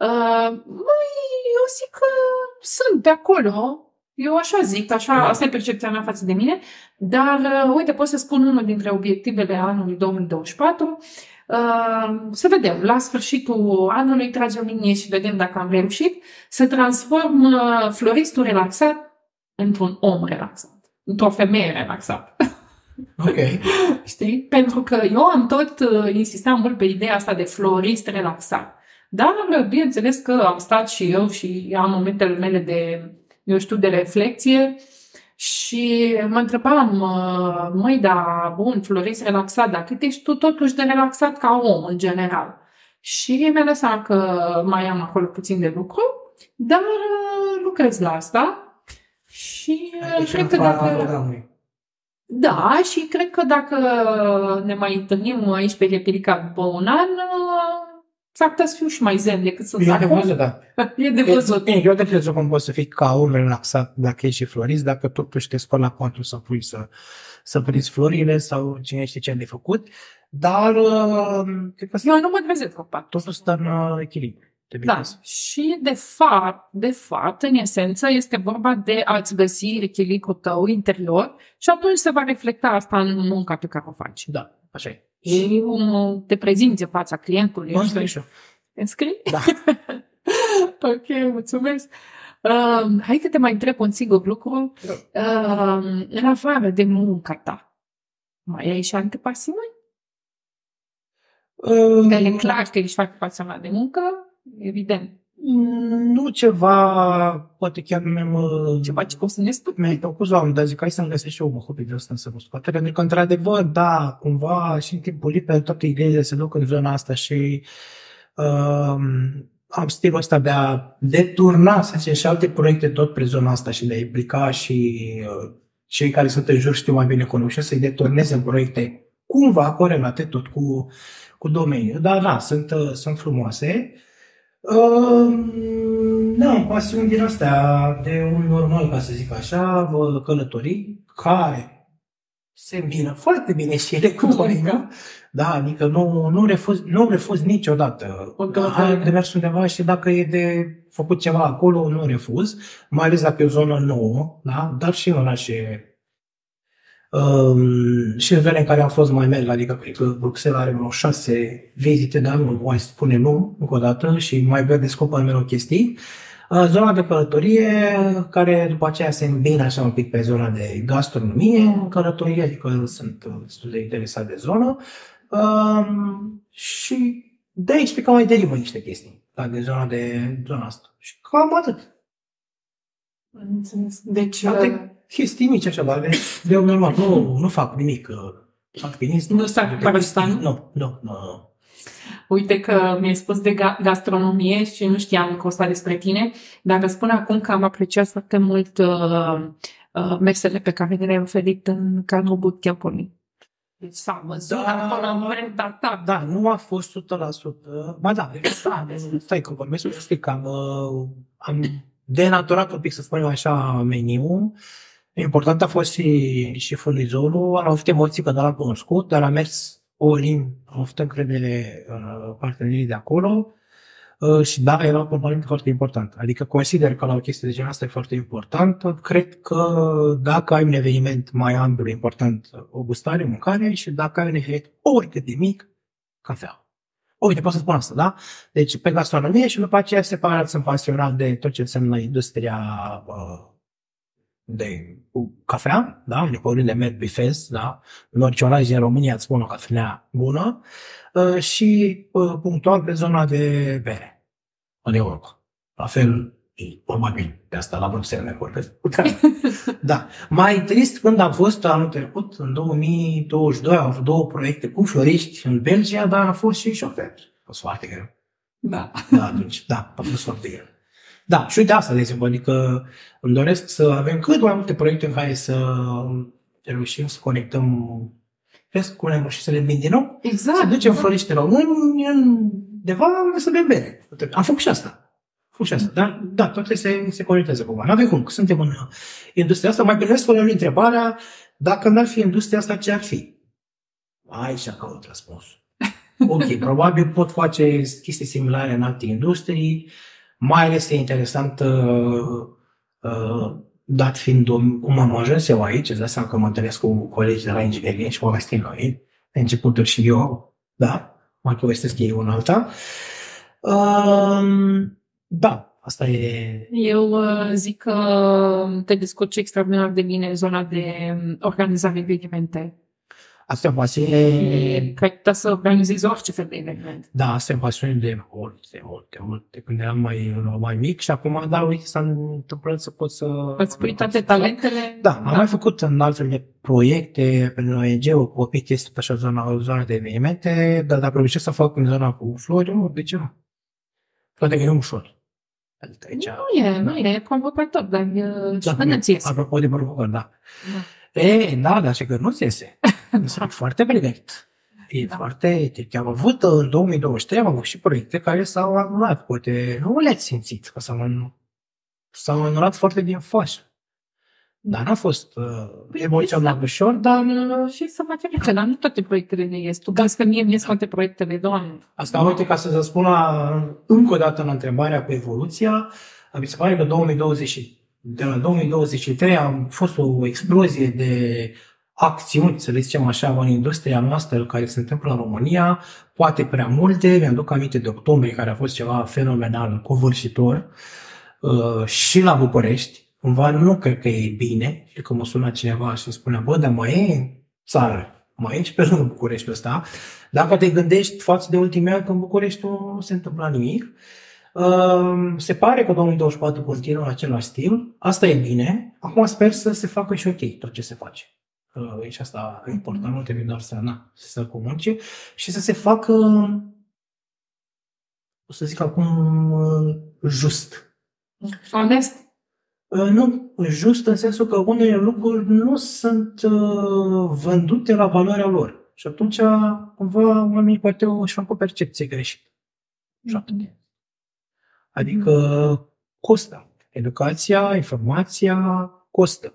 Eu zic că sunt de acolo. Eu așa zic, asta e percepția mea față de mine, dar uite, pot să spun unul dintre obiectivele anului 2024, să vedem, la sfârșitul anului tragem linie și vedem dacă am reușit să transform floristul relaxat într-un om relaxat, într-o femeie relaxată. Ok. Știi? Pentru că eu am tot insistat mult pe ideea asta de florist relaxat. Dar, bineînțeles că am stat și eu și am momentele mele de, eu știu, de reflexie și mă întrebam, măi, da, bun, florist relaxat, dar cât ești tu totuși de relaxat ca om, în general? Și mi-a dat seama că mai am acolo puțin de lucru, dar lucrez la asta și cred că dacă... Da, și cred că dacă ne mai întâlnim aici pe Repirica după un an, s-ar putea să fiu și mai zen decât sunt acum. E de văzut, da. E de văzut. Bine, eu de crezut cum poți să fii ca om relaxat dacă ești și florist, dacă totuși te scoli la 4 să pui să prinzi florile sau cine știe ce ai de făcut, dar cred că eu nu mă trezesc cu 4. Totul stă în echilibru. Da, și de fapt, în esență, este vorba de a-ți găsi echilibrul tău interior și atunci se va reflecta asta în munca pe care o faci. Da, așa e. Și te prezinți în fața clientului. Mă înscrii și eu. Te înscrii? Da. Ok, mulțumesc. Hai că te mai întreb un singur lucru. În afară de munca ta, mai ai și alte pasiuni? E clar că ești foarte pasionat de muncă, evident. Nu ceva, poate chiar ceva ce poți să ne spui. Mi-ai propus la un dar zic, hai să-mi găsesc și eu un hobby de ăsta să mă scoate, pentru că, într-adevăr, da, cumva și în timpul liber toate ideile se duc în zona asta și am stilul ăsta de a deturna, să zicem, și alte proiecte tot pe zona asta și de a implica și cei care sunt în jur știu mai bine cum și să-i deturneze în proiecte cumva corelate tot cu domeniul. Dar da, sunt frumoase. Da, pasiuni din astea de un normal, ca să zic așa, călătorii care se îmbină foarte bine și ele cu domeniul. Da, adică nu refuz niciodată. De mers undeva și dacă e de făcut ceva acolo, nu refuz, mai ales dacă e o zonă nouă, da? Dar și în orașe Și în zone în care am fost mai merg, adică cred că Bruxelles are vreo 6 vizite, dar nu mai spune nu, încă o dată, și mai descoperă mereu chestii. Zona de călătorie, care după aceea se îmbină așa un pic pe zona de gastronomie, călătorie, adică sunt destul de interesat de zonă. Și de aici pe că mai derivă niște chestii, de zona asta. Și cam atât. Deci, chestii mici așa, dar de normal, nu fac nimic. Alpinism. Nu stai cu Pakistan? Nu. Uite că mi-ai spus de gastronomie și nu știam încă o să despre tine, dar îți spun acum că am apreciat foarte mult mesele pe care le-ai oferit în cadrul bootcamp-ului. Deci s-a văzut acolo în momentul ta. Da, nu a fost 100%. Ba da, stai că vorbesc, știi că am denaturat un pic, să spunem așa, meniul. Important a fost și furnizorul. Am avut emoții că nu l-am cunoscut, dar am mers all-in, am avut încredere în partenerii de acolo. Și da, era un component foarte important. Adică consider că la o chestie de genul asta e foarte importantă. Cred că dacă ai un eveniment mai amplu, important, o gustare, mâncare, și dacă ai un eveniment oricât de mic, cafea. Uite, pot să spun asta, da? Deci pe gastronomie și după aceea separat sunt pasionat de tot ce înseamnă industria de cafea, da? De oriunde merg bifez, da? În orice oraș din România îți spun o cafenea bună și punctual pe zona de bere în Europa. La fel, probabil, de asta la Bruxelles ne vorbesc. Da. Mai trist, când am fost anul trecut, în 2022, am avut 2 proiecte cu floriști în Belgia, dar am fost și șofer. A fost foarte greu. Da. Atunci, da, a fost foarte greu. Da, și uite asta, de exemplu, adică îmi doresc să avem cât mai multe proiecte în care să reușim să conectăm, și să le bim din nou. Exact. Să ducem floriște români undeva să bem bere. Am făcut și asta. Dar da, toate se conectează cumva. N-avem cum, că suntem în industria asta. Mai primesc cu întrebarea, dacă n-ar fi industria asta, ce ar fi? Aici caut răspunsul. Ok, probabil pot face chestii similare în alte industrii, mai ales e interesant, dat fiind cum am ajuns eu aici, îți dai seama că mă întâlnesc cu colegi de la inginerie și povestim noi, la începuturi și eu, da, mai povestesc ei una alta. Da, asta e... Eu zic că te descurci extraordinar de bine în zona de organizare de evenimente. Asta e o pasiune... Cred că putea să organizezi orice fel de eveniment. Da, asta e o pasiune de multe. Când eram mai mic și acum, da, uite, s-a întâmplat să pot să... Îți pui toate talentele? Da, am mai făcut în altele proiecte, pe ONG-uri, cu copii, chestii pe așa zona de evenimente, dar dacă reușesc să fac în zona cu flori, de ce nu? Poate că e ușor. Aici, nu e convocator, dar și apropo de provocări, da. Dar și că nu-ți iese. Sunt foarte pregătit. Foarte... Am avut în 2023, am avut și proiecte care s-au anulat. Poate nu le-ați simțit, că s-au anulat foarte din fașă. Dar n-a fost emoțional ușor, dar... Și să facem ce, dar nu toate proiectele ne ies. Tu crezi că mie mi ies toate proiectele, Doamne. Asta, uite, ca să-ți spun încă o dată la întrebarea cu evoluția, mi se pare că de la 2023 a fost o explozie de acțiuni, să le zicem așa, în industria noastră care se întâmplă în România, poate prea multe. Mi-aduc aminte de octombrie, care a fost ceva fenomenal, covârșitor, și la București. Cumva nu cred că e bine, și că mă sună cineva și îmi spunea, bă, dar mai e țară, mai e și pe lângă Bucureștiul ăsta. Dacă te gândești față de ultimii ani, că în București nu se întâmpla nimic. Se pare că 2024 continuă în același stil. Asta e bine. Acum sper să se facă și ok tot ce se face. Și asta e important, nu trebuie doar să comunice și să se facă, o să zic acum, just. Onest? Nu, just în sensul că unele lucruri nu sunt vândute la valoarea lor. Și atunci, cumva, oamenii poate își fac o percepție greșită. Adică costă. Educația, informația costă.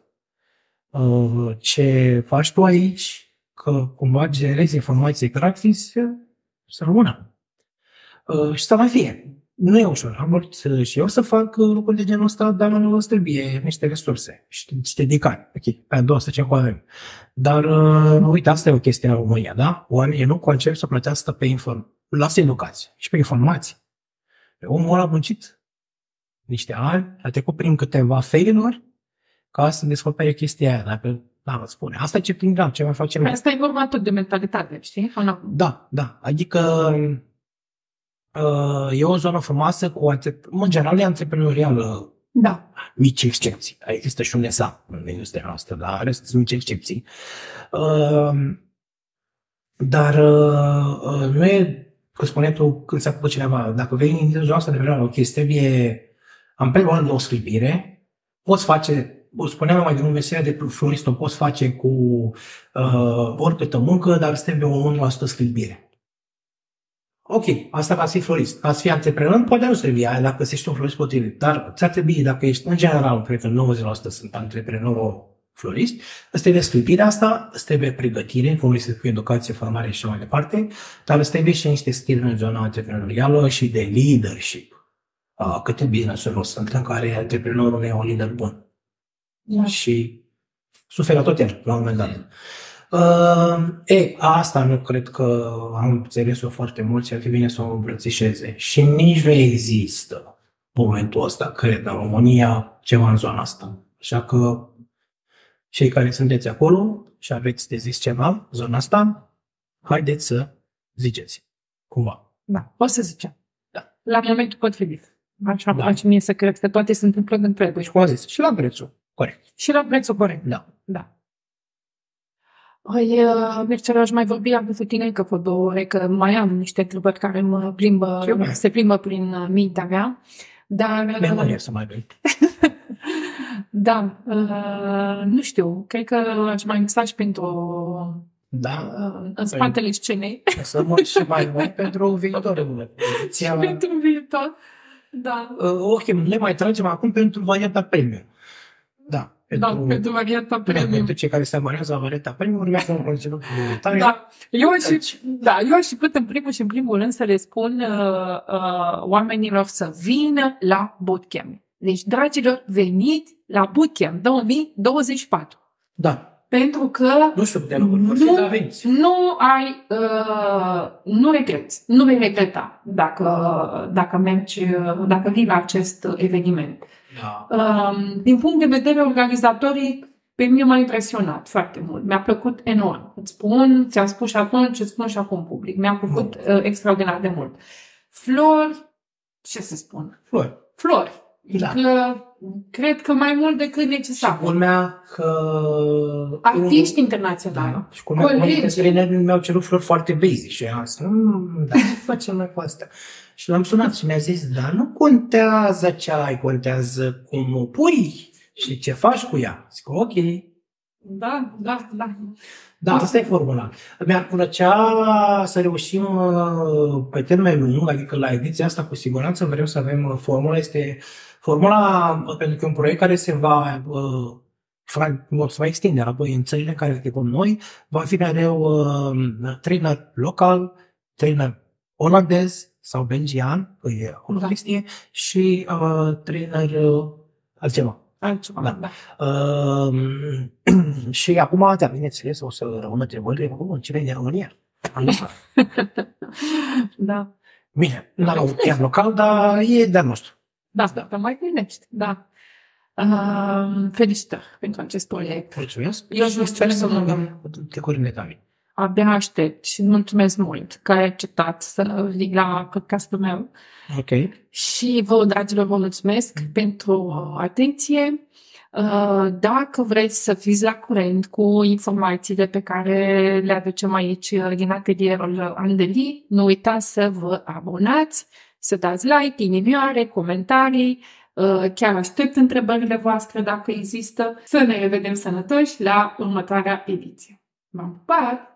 Ce faci tu aici, că cumva generezi informații gratis, să rămână. Și să mai fie. nu e ușor. Am vrut și eu să fac lucruri de genul ăsta, dar nu îți trebuie niște resurse și dedicare. Ok, pe a doua să ce cu avem. Dar, uite, asta e o chestie în România, da? Oamenii nu concep să plătească pe lasă educație și pe informații. Omul ăla a muncit niște ani, a trecut prin câteva failuri ca să descopere chestia aia, dacă îți spune. Asta e ce prindem, ce mai facem. Asta e vorba tot de mentalitate, știi? Da. Adică e o zonă frumoasă în general e antreprenorială. Da. Mici excepții. Există și un ESA în industria noastră, dar restul sunt mici excepții. Dar nu e, că spuneai tu când s-a făcut cineva, dacă vei în zona asta de vreau, ok, trebuie, am primul rând o scripire, poți face, spuneam mai devreme, meseria de florist o poți face cu oricâtă muncă, dar îți trebuie o 1% scripire. Ok, asta ca să fii florist. Ca să fii antreprenor, poate nu trebuie aia dacă găsești un florist potrivit, dar ți-ar trebui, dacă ești, în general, cred că 90% sunt antreprenori florist, îți trebuie scripirea asta, îți trebuie pregătire, florist cu educație, formare și mai departe, dar îți trebuie și niște skill în zona antreprenorială și de leadership. Câte business-uri sunt în care antreprenorul nu e un lider bun. Da. Și suferă tot el, la un moment dat. Asta nu cred că am înțeles-o foarte mult și ar fi bine să o îmbrățișeze. Și nici nu există momentul ăsta, cred, în România, ceva în zona asta. Așa că cei care sunteți acolo și aveți de zis ceva în zona asta, haideți să ziceți. Cumva. Da, o să zicem. Da. La momentul potrivit. Așa face mie să cred că toate se întâmplă când trebuie. Și cum a zis, și la prețul corect. Și la prețul corect. Da. Mircea, aș mai vorbi cu tine încă vreo 2 ore, că mai am niște întrebări care se plimbă prin mintea mea. Dar... Memorie să mai vrei. Da, nu știu, cred că aș mai mesaj pentru în spatele scenei. Să mă și mai mult pentru viitorul. Pentru viitor, da. Ok, le mai tragem acum pentru varianta premium. Da. Pentru varianta premium. Pentru cei care se abonează la varianta premium, urmează un conținut voluntar. Da. Eu aș put în primul rând să le spun oamenilor să vină la bootcamp. Deci, dragilor, veniți la bootcamp 2024. Da. Pentru că nu regreți. Nu vei regreta dacă vii la acest eveniment. Da. Din punct de vedere organizatoric, pe mine m-a impresionat foarte mult. Mi-a plăcut enorm. Ți-am spus și atunci, îți spun și acum public. Mi-a plăcut extraordinar de mult. Flori, ce să spun? Flori. Da. Cred că mai mult decât necesar. Și culmea că... Artiști internaționali. Da. Și culmea că unii trainerii mi-au cerut flori foarte basic. Și eu am zis, dar ce facem noi cu asta? Și l-am sunat și mi-a zis, dar nu contează ce ai, contează cum o pui și ce faci cu ea. Zic, ok. Da. Da, asta e formula. Mi-ar plăcea să reușim pe termen lung, adică la ediția asta cu siguranță vrem să avem formula. Este formula pentru că un proiect care se va extinde apoi în țările în care activăm noi, va fi mereu trainer local, trainer olandez sau belgian, că e o chestie, și trainer altceva. Da. Și acum, bineînțeles, o să rămână întrebările, ce veni din România? Da. Bine, n-am avut chiar local, dar e de-al nostru. Da, mai gândești, da. Felicitări pentru acest proiect. Mulțumesc. Eu sper să mă de curând detalii. Abia aștept și mulțumesc mult că ai acceptat să vii la podcastul meu. Ok. Și vă, dragilor, vă mulțumesc pentru atenție. Dacă vreți să fiți la curent cu informațiile pe care le aducem aici din atelierul Andeli, nu uitați să vă abonați, să dați like, inimioare, comentarii. Chiar aștept întrebările voastre dacă există. Să ne revedem sănătoși la următoarea ediție. V-am pupat!